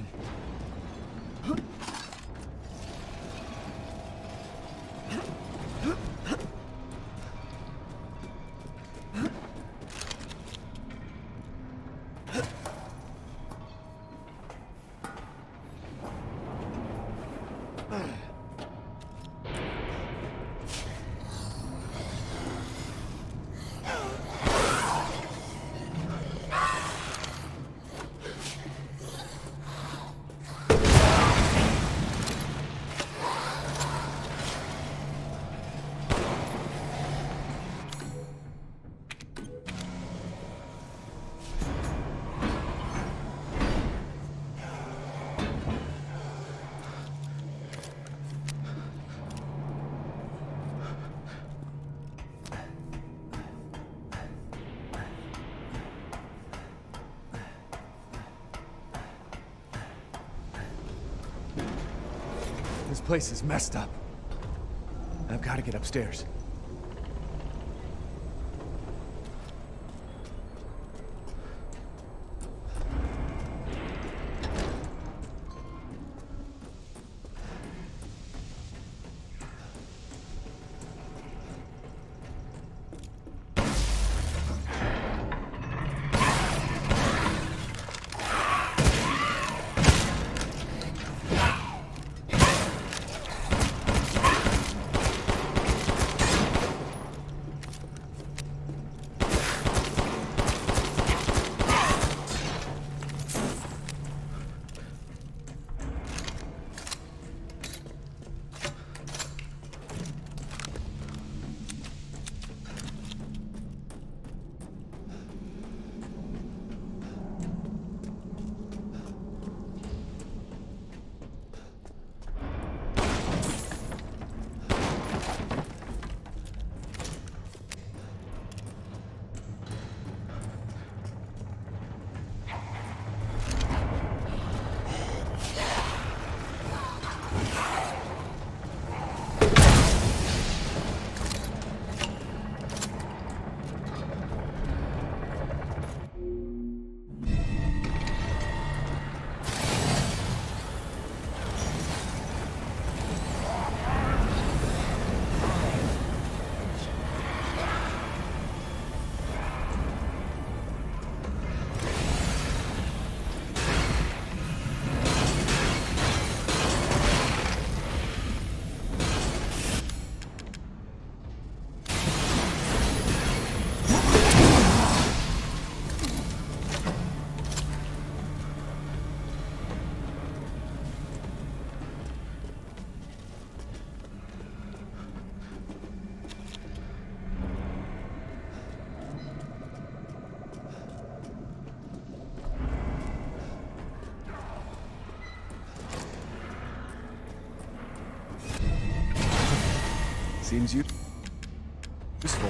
This place is messed up. I've got to get upstairs. Seems you useful.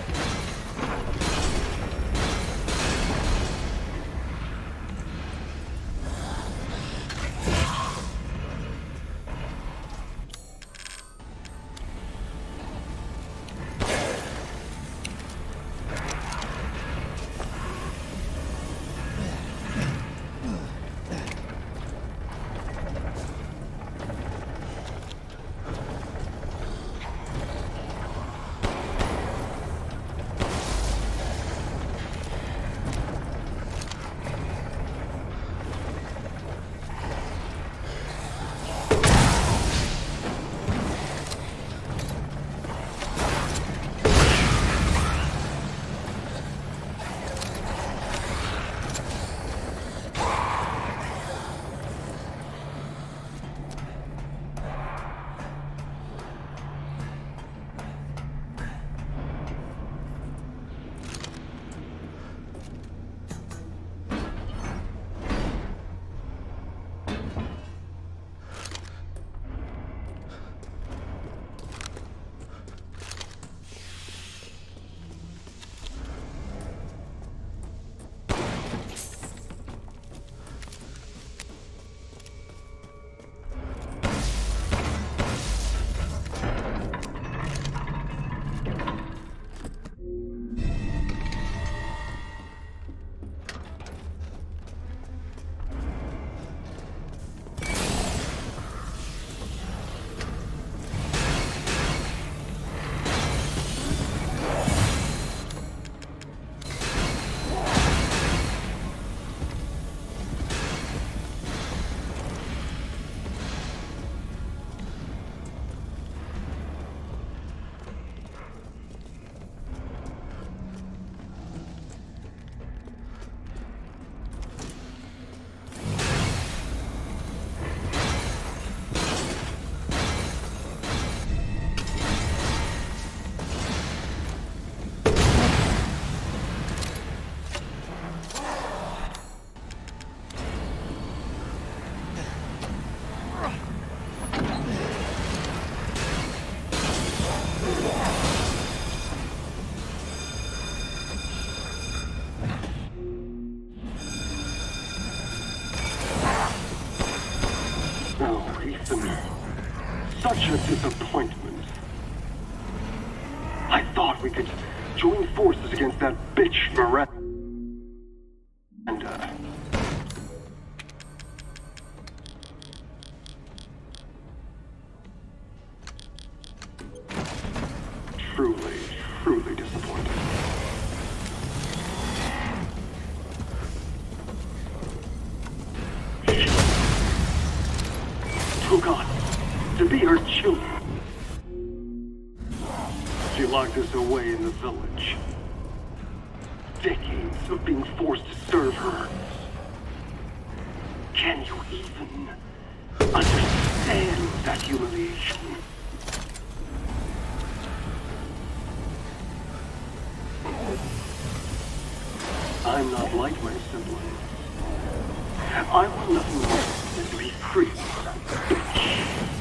Such a disappointment. I thought we could join forces against that bitch Miranda. Truly, truly disappointed. Oh God. To be her children. She locked us away in the village. Decades of being forced to serve her. Can you even understand that humiliation? I'm not like my siblings. I want nothing more than to be free of that bitch.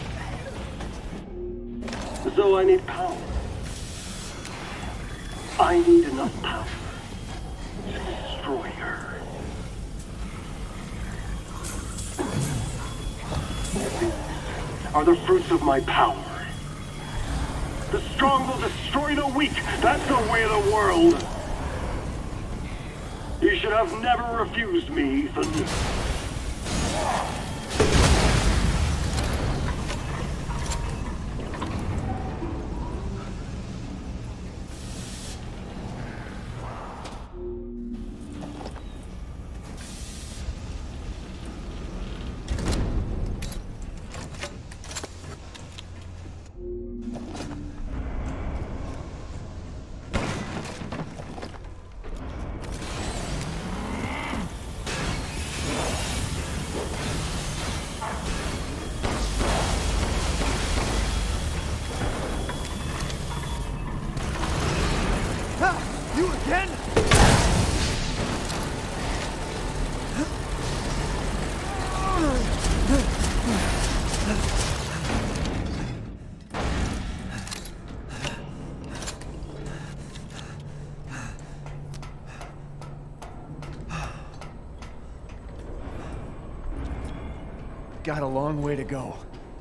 So I need power. I need enough power to destroy her. These are the fruits of my power. The strong will destroy the weak. That's the way of the world. You should have never refused me, Ethan. got a long way to go.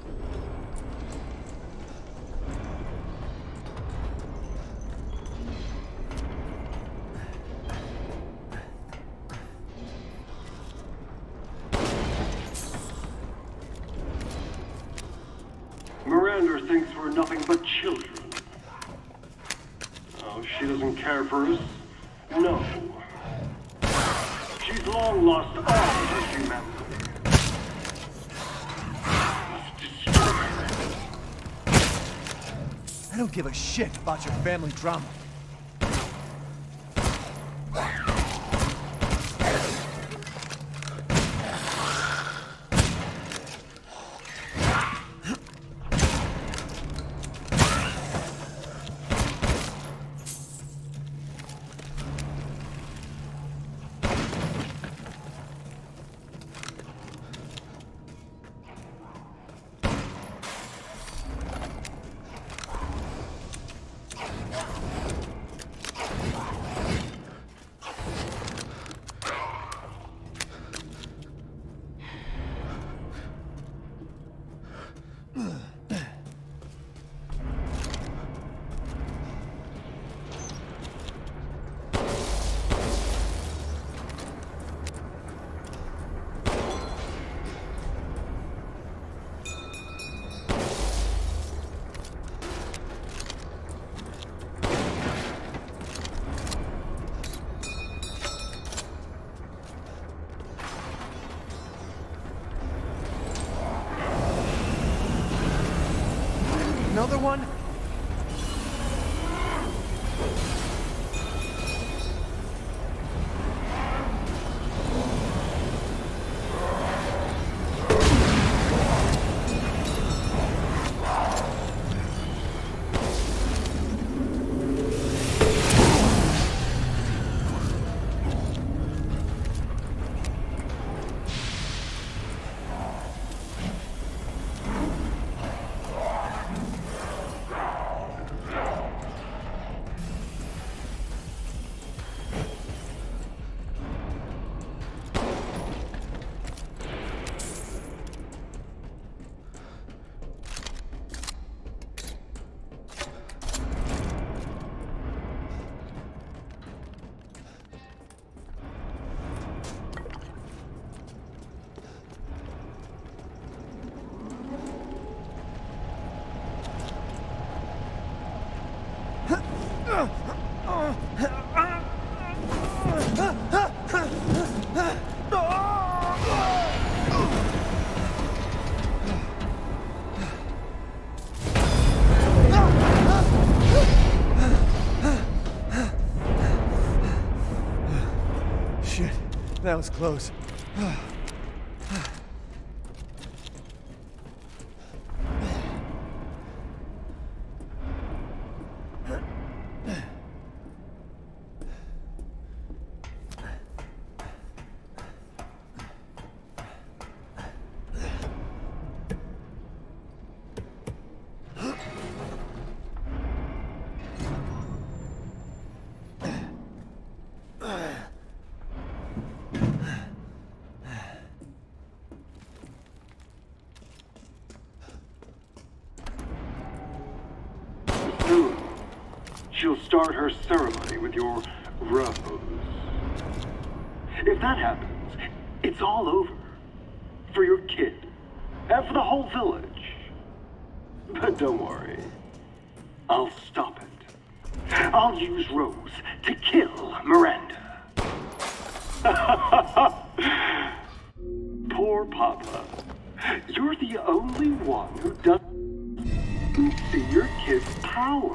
Miranda thinks we're nothing but children. Oh, she doesn't care for us. No. She's long lost all her humanity. I don't give a shit about your family drama. Another one? Shit, that was close. Soon, she'll start her ceremony with your rose. If that happens, it's all over. For your kid. And for the whole village. But don't worry. I'll stop it. I'll use Rose to kill Miranda. Poor Papa. You're the only one who doesn't see your kid's power.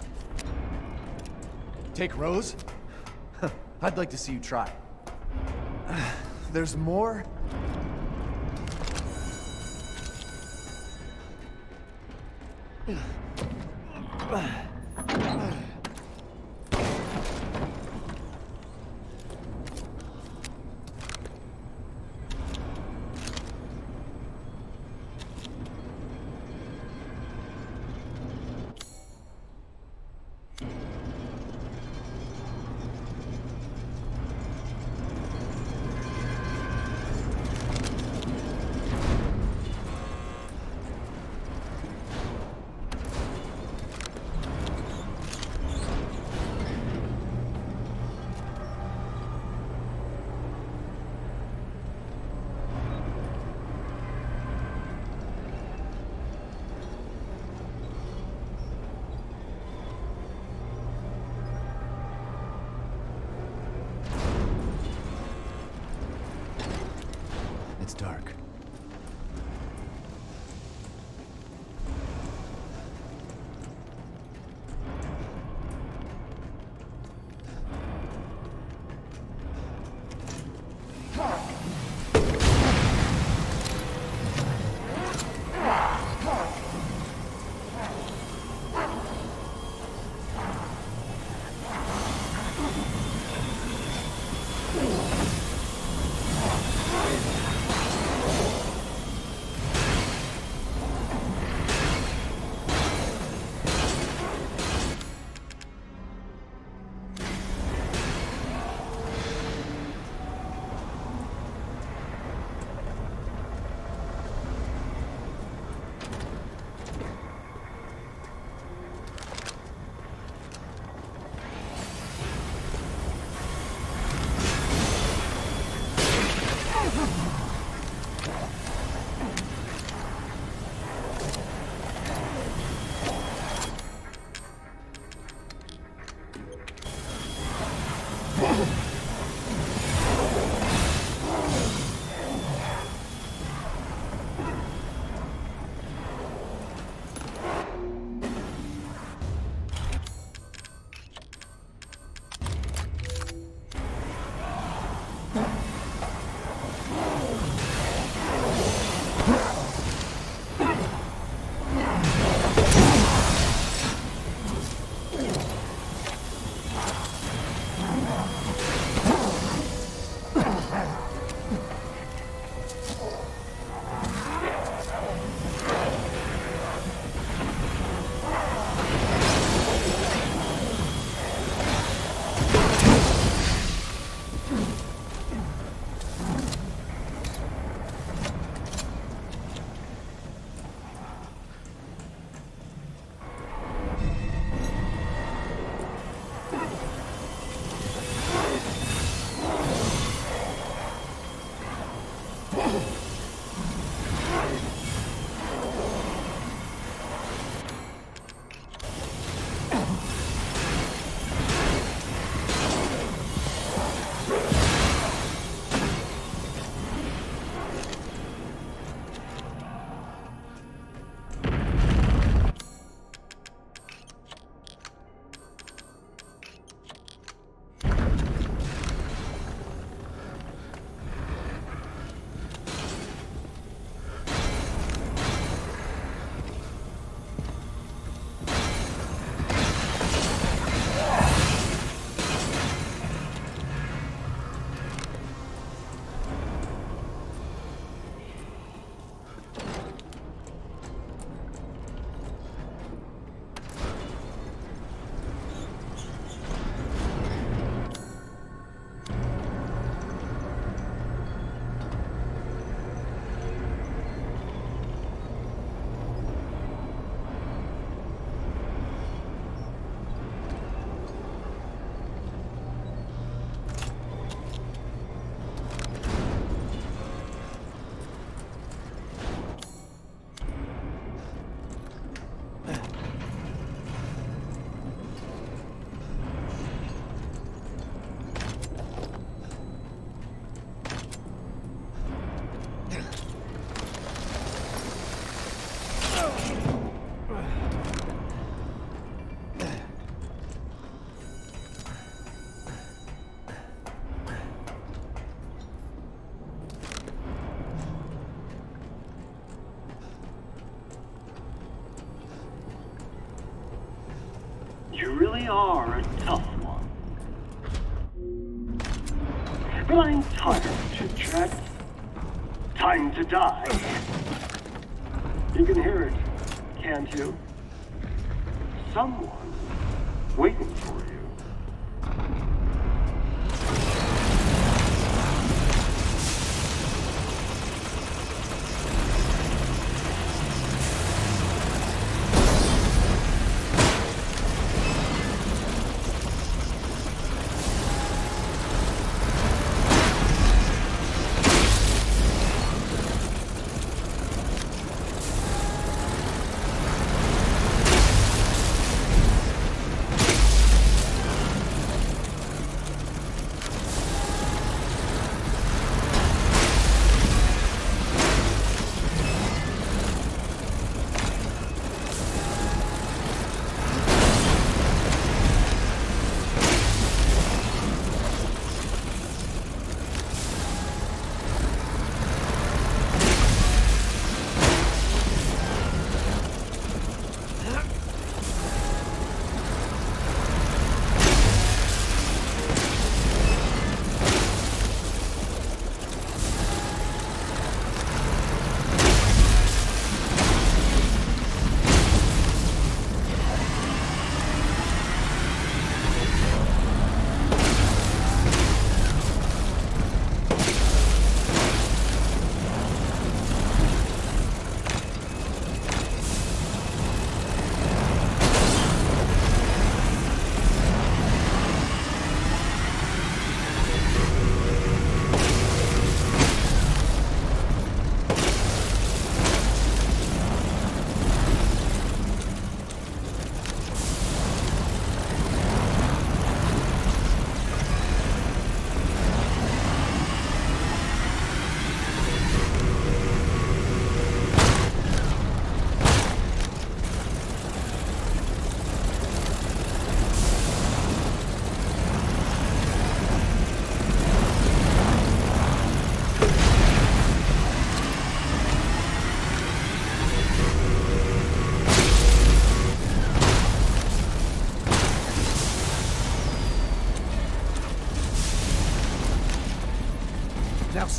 Take Rose? I'd like to see you try. There's more? dark. You really are a tough one. But I'm tired of chit-chat. Time to die. You can hear it, can't you? Someone waiting for you.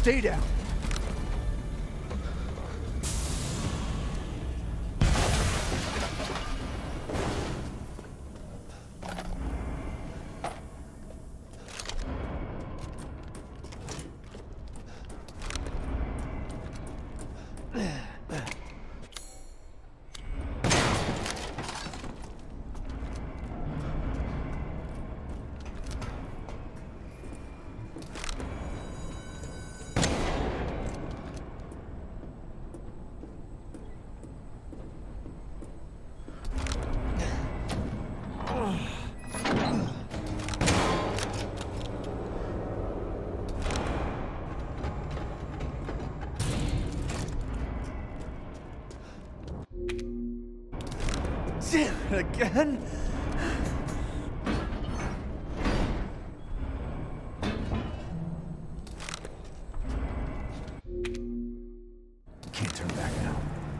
Stay down. Damn it again! Can't turn back now.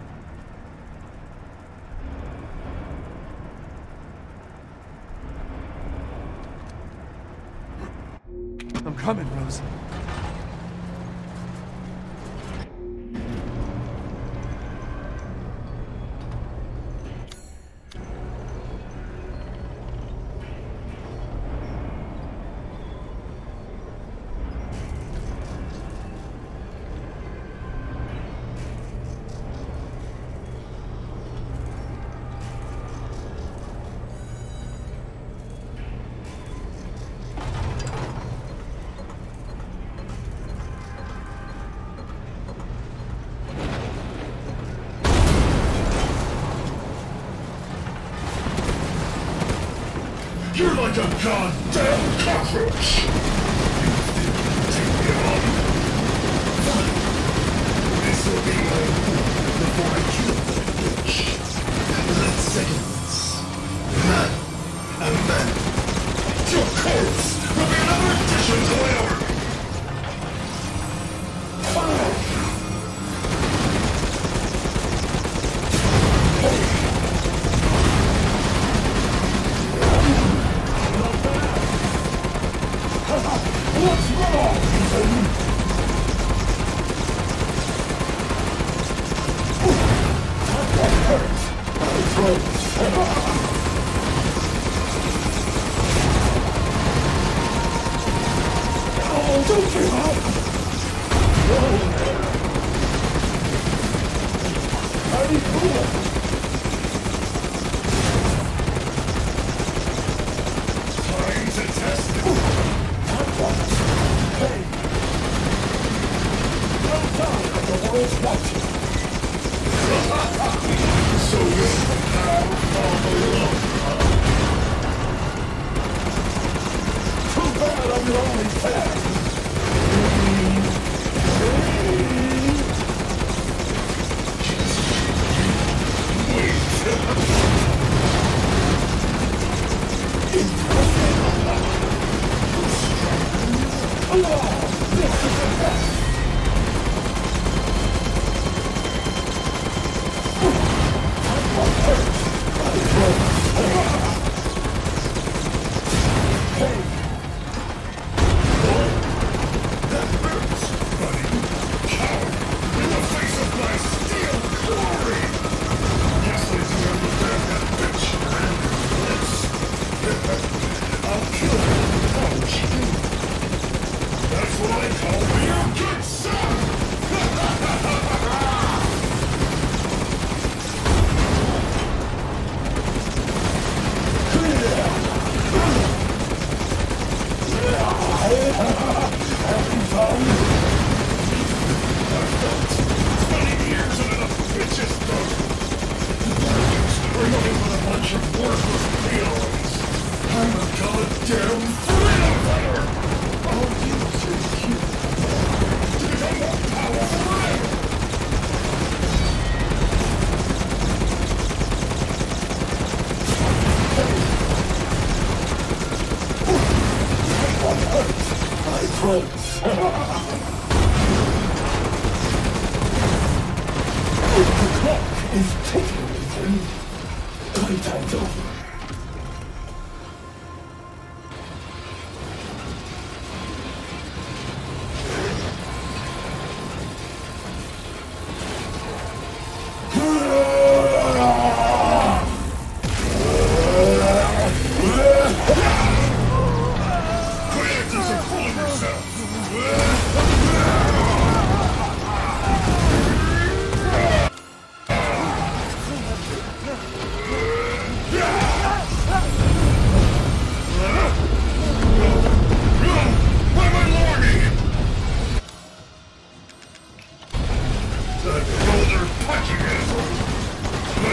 I'm coming, Rose. You're like a goddamn cockroach! You think you can take me on? Fine. This'll be my rule before I kill that bitch. Let's seconds. Man. A man. Your corpse will be another addition to my army! Fine! What's wrong, Ethan? That hurts. My throat. Oh, don't give up! Whoa there! Are you cool? Time to test it! Hey! Well done, the world's watching! So you're now all alone, huh? Too bad I'm your only fan!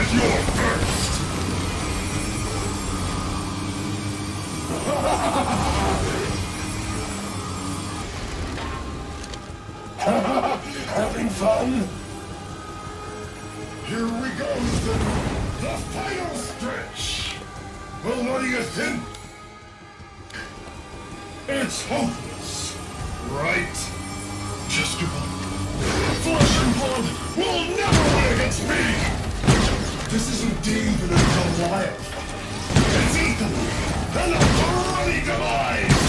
with your first! Having fun? Here we go, Ethan. The final stretch. Well, what do you think? It's hopeless, right? Just give up. Flesh and blood will never win against me! This isn't David and Goliath. It's Ethan and a bloody demise!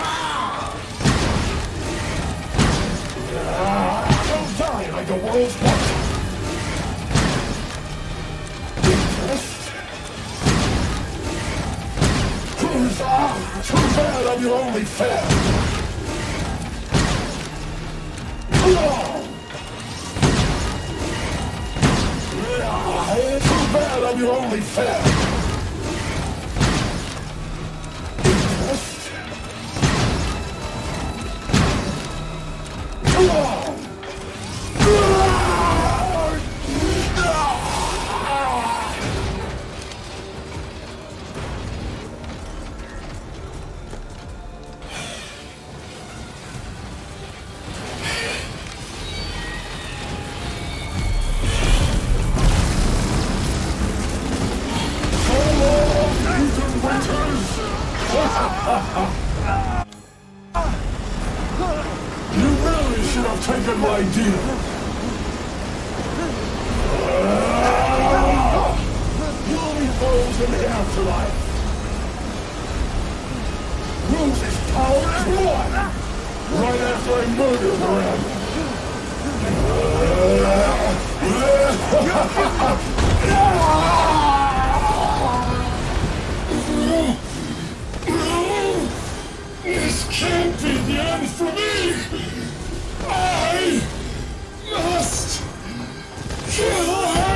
Don't die like the world's watching! Too bad I'm your only fan! Too bad I'm your only fan! You really should have taken my deal. You'll be froze in the afterlife. Rose's power is one. Right after I murder the This can't be the end for me! I must kill her!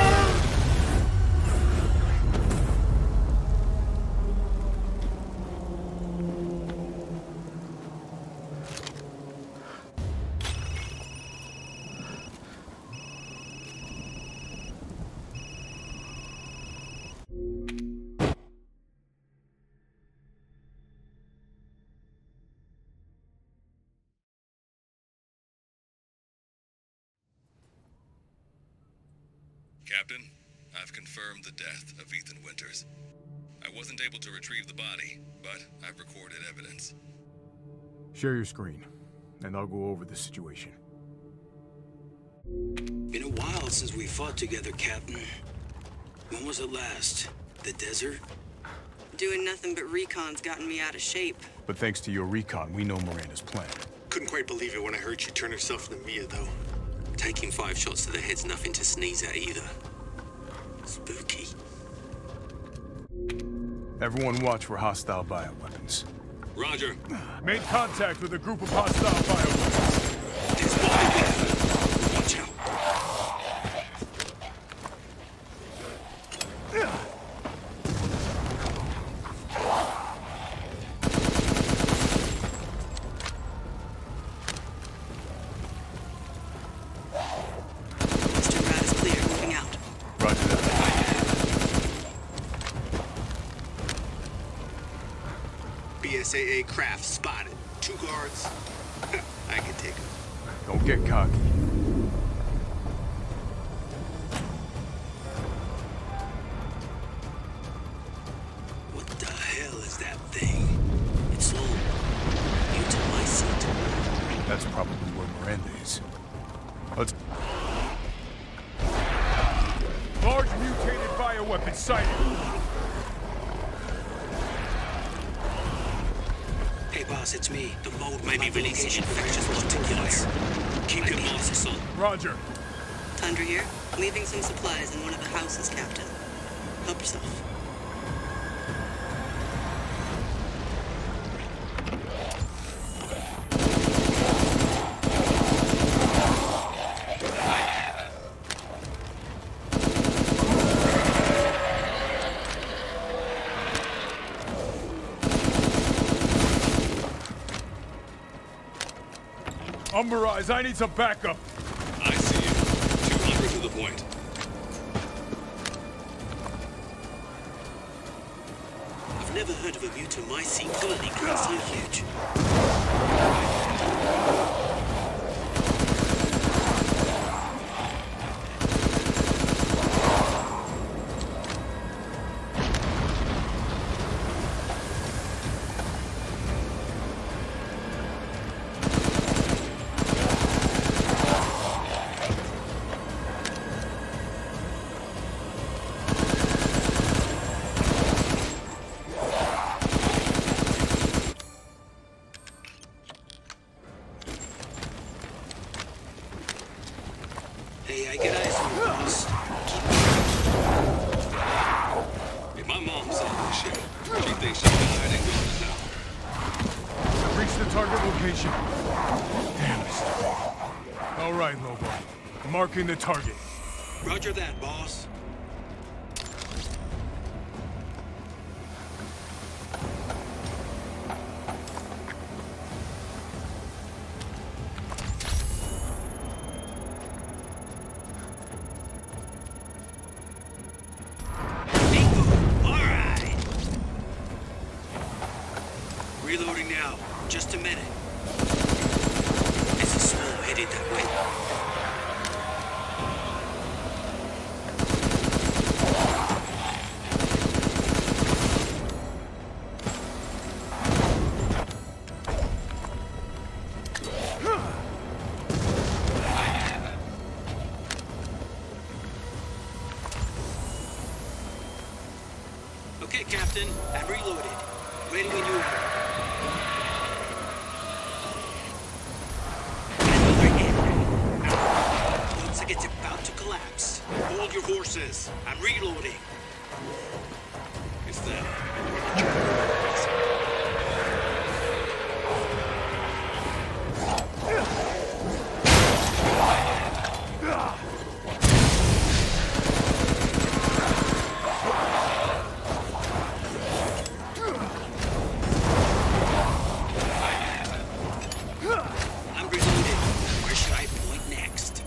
Captain, I've confirmed the death of Ethan Winters. I wasn't able to retrieve the body, but I've recorded evidence. Share your screen, and I'll go over the situation. Been a while since we fought together, Captain. When was it last? The desert? Doing nothing but recon's gotten me out of shape. But thanks to your recon, we know Miranda's plan. Couldn't quite believe it when I heard she turned herself into Mia, though. Taking five shots to the head's nothing to sneeze at either. Spooky. Everyone watch for hostile bioweapons. Roger. Made contact with a group of hostile bioweapons. It's behind me. Watch out. B S A A craft spotted. Two guards. I can take them. Don't get cocky. What the hell is that thing? It's all utilized. That's probably where Miranda is. Let's... Large mutated bioweapon sighted. Hey boss, it's me. The mold may be releasing infectious particulates. Keep your masks on. Roger. Tundra here. Leaving some supplies in one of the houses, Captain. Help yourself. Umberize, I need some backup. I see you. two hundred to the point. never heard of a mutant mycene colony quite so huge. Hey, I get eyes on you, boss. Hey, my mom saw this shit. She thinks she's died and gone now. I've reached the target location. Damn it. All right, Lobo. Marking the target. Roger that, boss. Reloading now. Just a minute. It's a swarm headed that way. Okay, Captain. I'm reloaded. Ready when you are. It's about to collapse. Hold your horses. I'm reloading. It's them. I'm reloading. Where should I point next?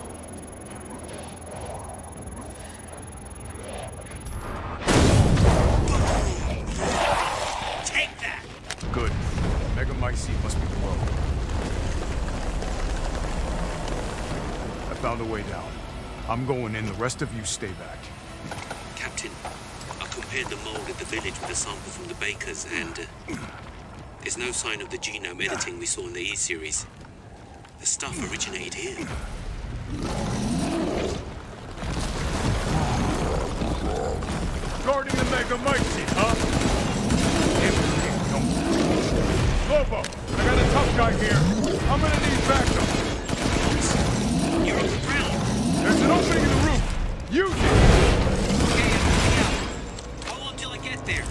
Good. Mega mycene must be below. I found a way down. I'm going in, the rest of you stay back. Captain, I compared the mold at the village with a sample from the bakers, and uh, there's no sign of the genome editing we saw in the E-series. The stuff originated here. Guarding the Mega mycene, huh? Lobo, I got a tough guy here. I'm gonna need backup. You're on the ground. There's an opening in the roof. Use it. Okay, I'm moving out. Hold on till I get there.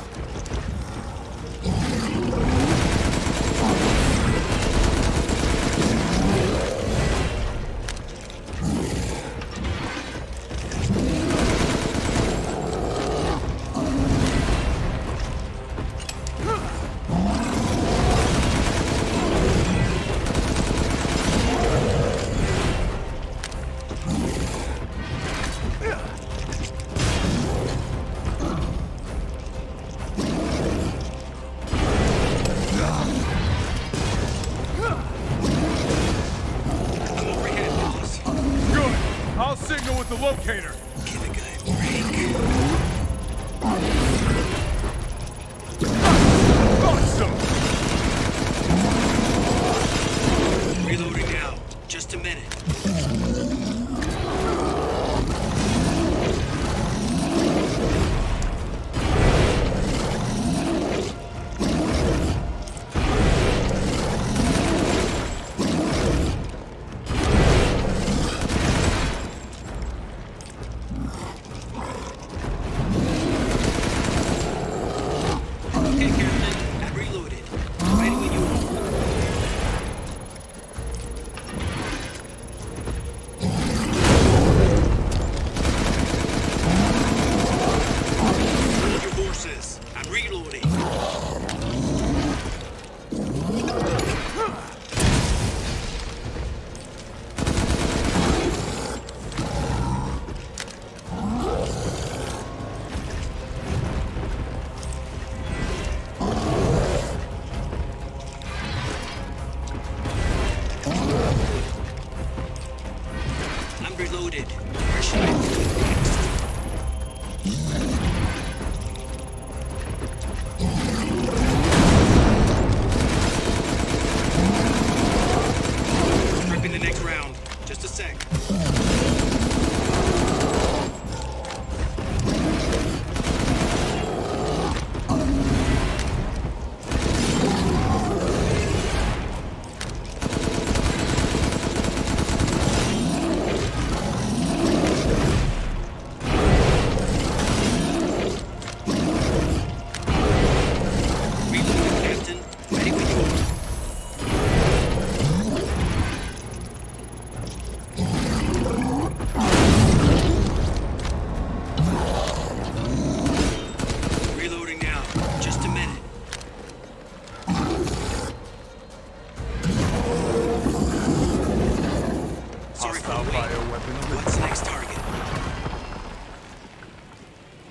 I'll signal with the locator. Give a guy a break. Awesome! Reloading now. Just a minute.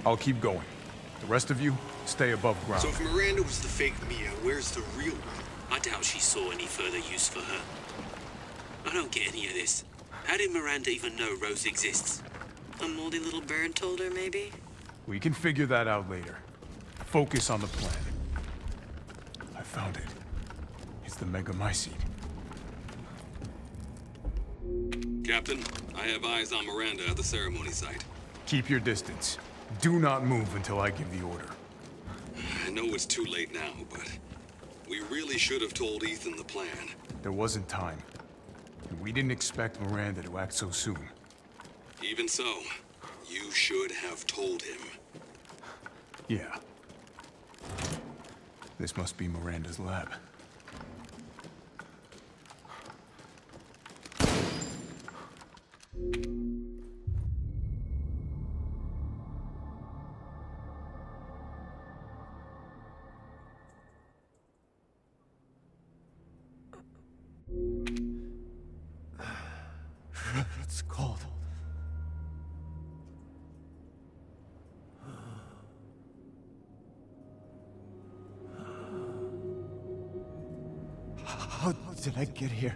I'll keep going. The rest of you, stay above ground. So if Miranda was the fake Mia, where's the real one? I doubt she saw any further use for her. I don't get any of this. How did Miranda even know Rose exists? A moldy little bird told her, maybe? We can figure that out later. Focus on the plan. I found it. It's the Megamycete. Captain, I have eyes on Miranda at the ceremony site. Keep your distance. Do not move until I give the order. I know it's too late now, but we really should have told Ethan the plan. There wasn't time. And we didn't expect Miranda to act so soon. Even so, you should have told him. Yeah. This must be Miranda's lab. It's cold. How did I get here?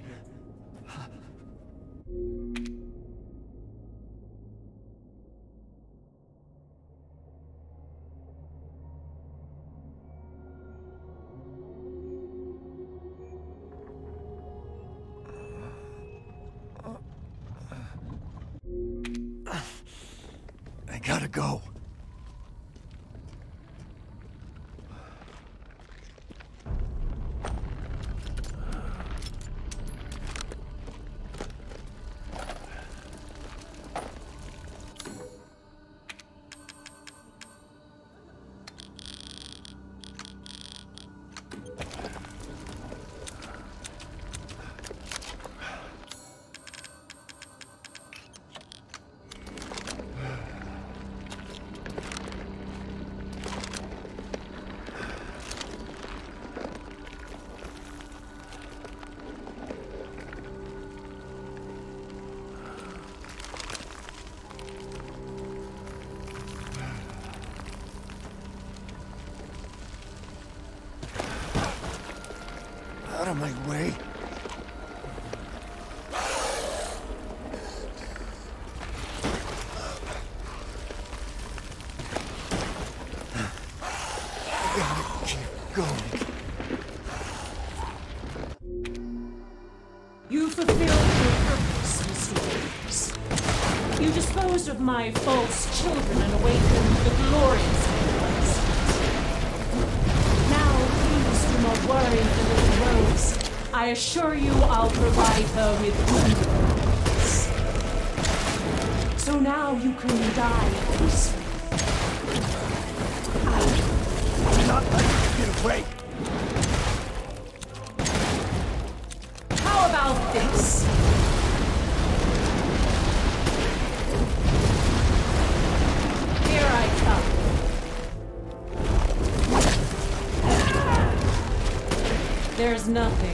I gotta go. Out of my way. I gotta keep going. You fulfilled your purpose, Mister Williams. You disposed of my false children and awakened the glorious Megamycete. Now, please do not worry for little Rose. I assure you I'll provide her with wonders. So now you can die peacefully. I'm not letting you get away. How about this? Here I come. There's nothing.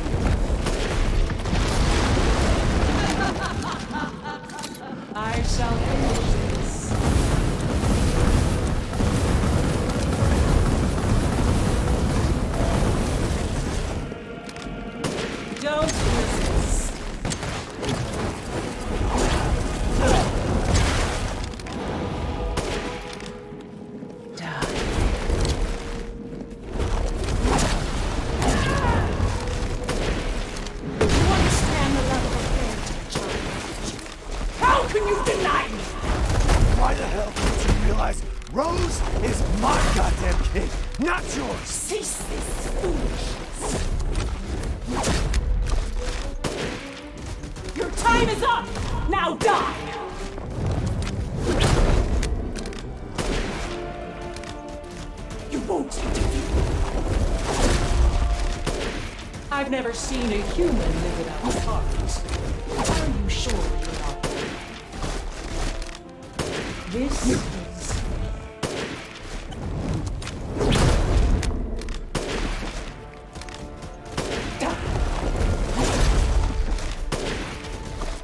I shall finish this. Don't resist. Why the hell don't you realize Rose is my goddamn kid, not yours? Cease this foolishness. Your time is up! Now die! You won't interfere. I've never seen a human live without a heart. Are you sure you're not? This is...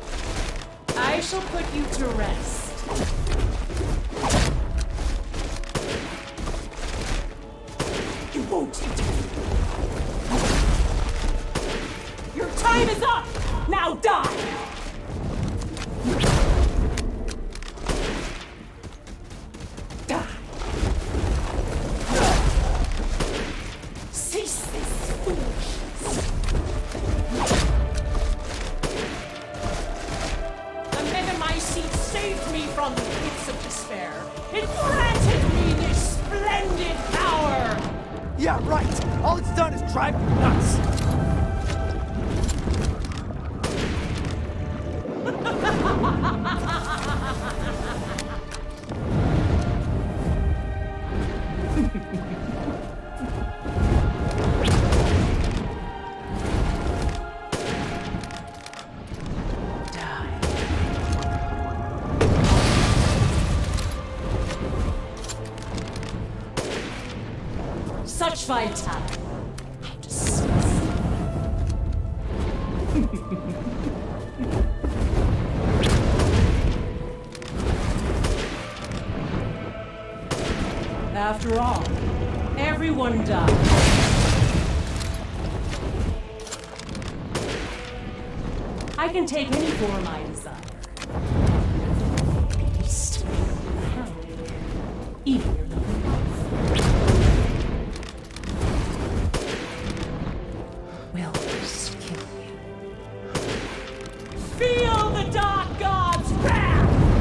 I shall put you to rest. from the pits of despair. It granted me this splendid power! Yeah, right! All it's done is drive me nuts! Such vitality. After all, everyone dies. I can take any form I desire. Beast, hound, even your little will just kill you. Feel the Dark God's wrath!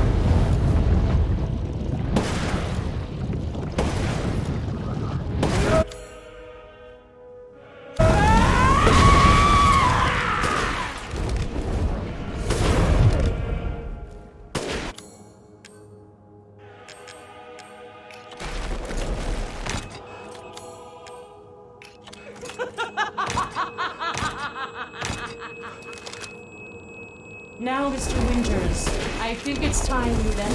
Now, Mister Winters, I think it's time you then.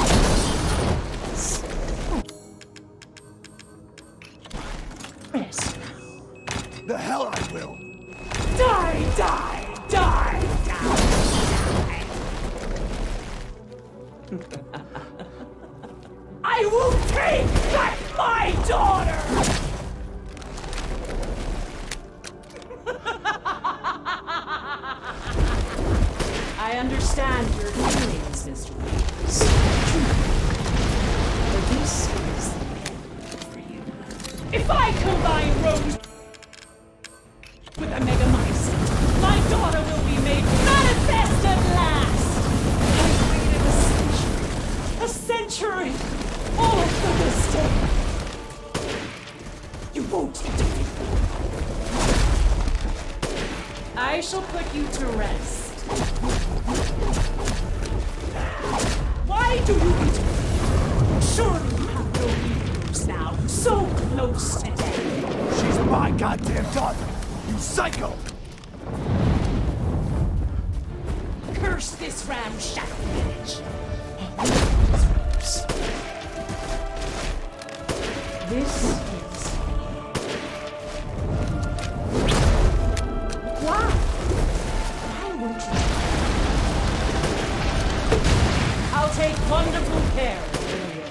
Rest now. The hell I will! Die, die, die, die, die! I will take back my daughter! I understand your feelings, Mister Winters. But this is the end for you. If I combine Rose with a megamycete, my daughter will be made manifest at last! I waited a century, a century, all for this day. You won't defeat me. I shall put you to rest. Why do you eat? Surely you have no heroes now, so close to death. She's my goddamn daughter, you psycho! Curse this ramshackle village. This is... Why? Why won't you? I'll take wonderful care of you.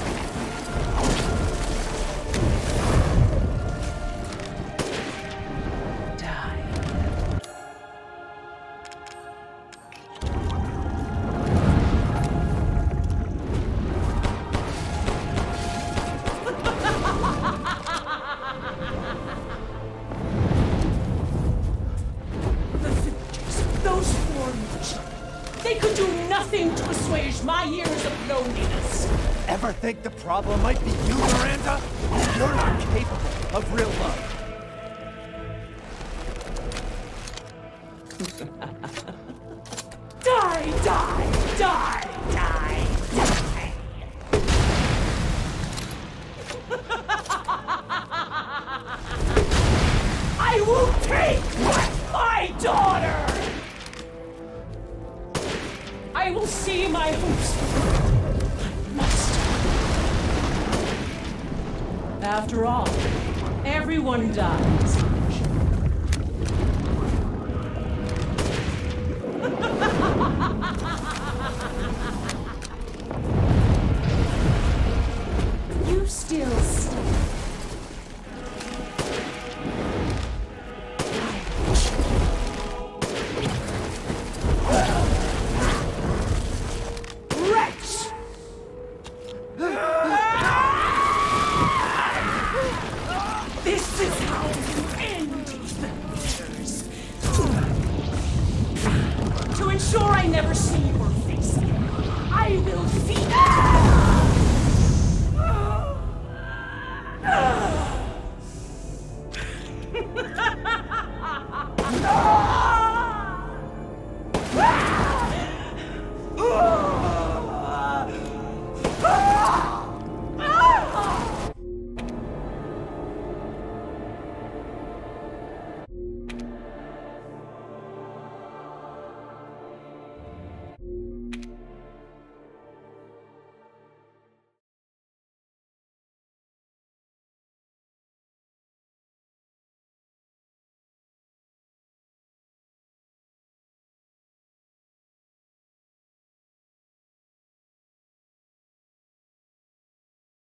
They could do nothing to assuage my years of loneliness. Ever think the problem might be you, Miranda? You're not capable of real love. Die, die, die, die, die. I will take back my daughter! I will see my hopes. I must. After all, everyone dies.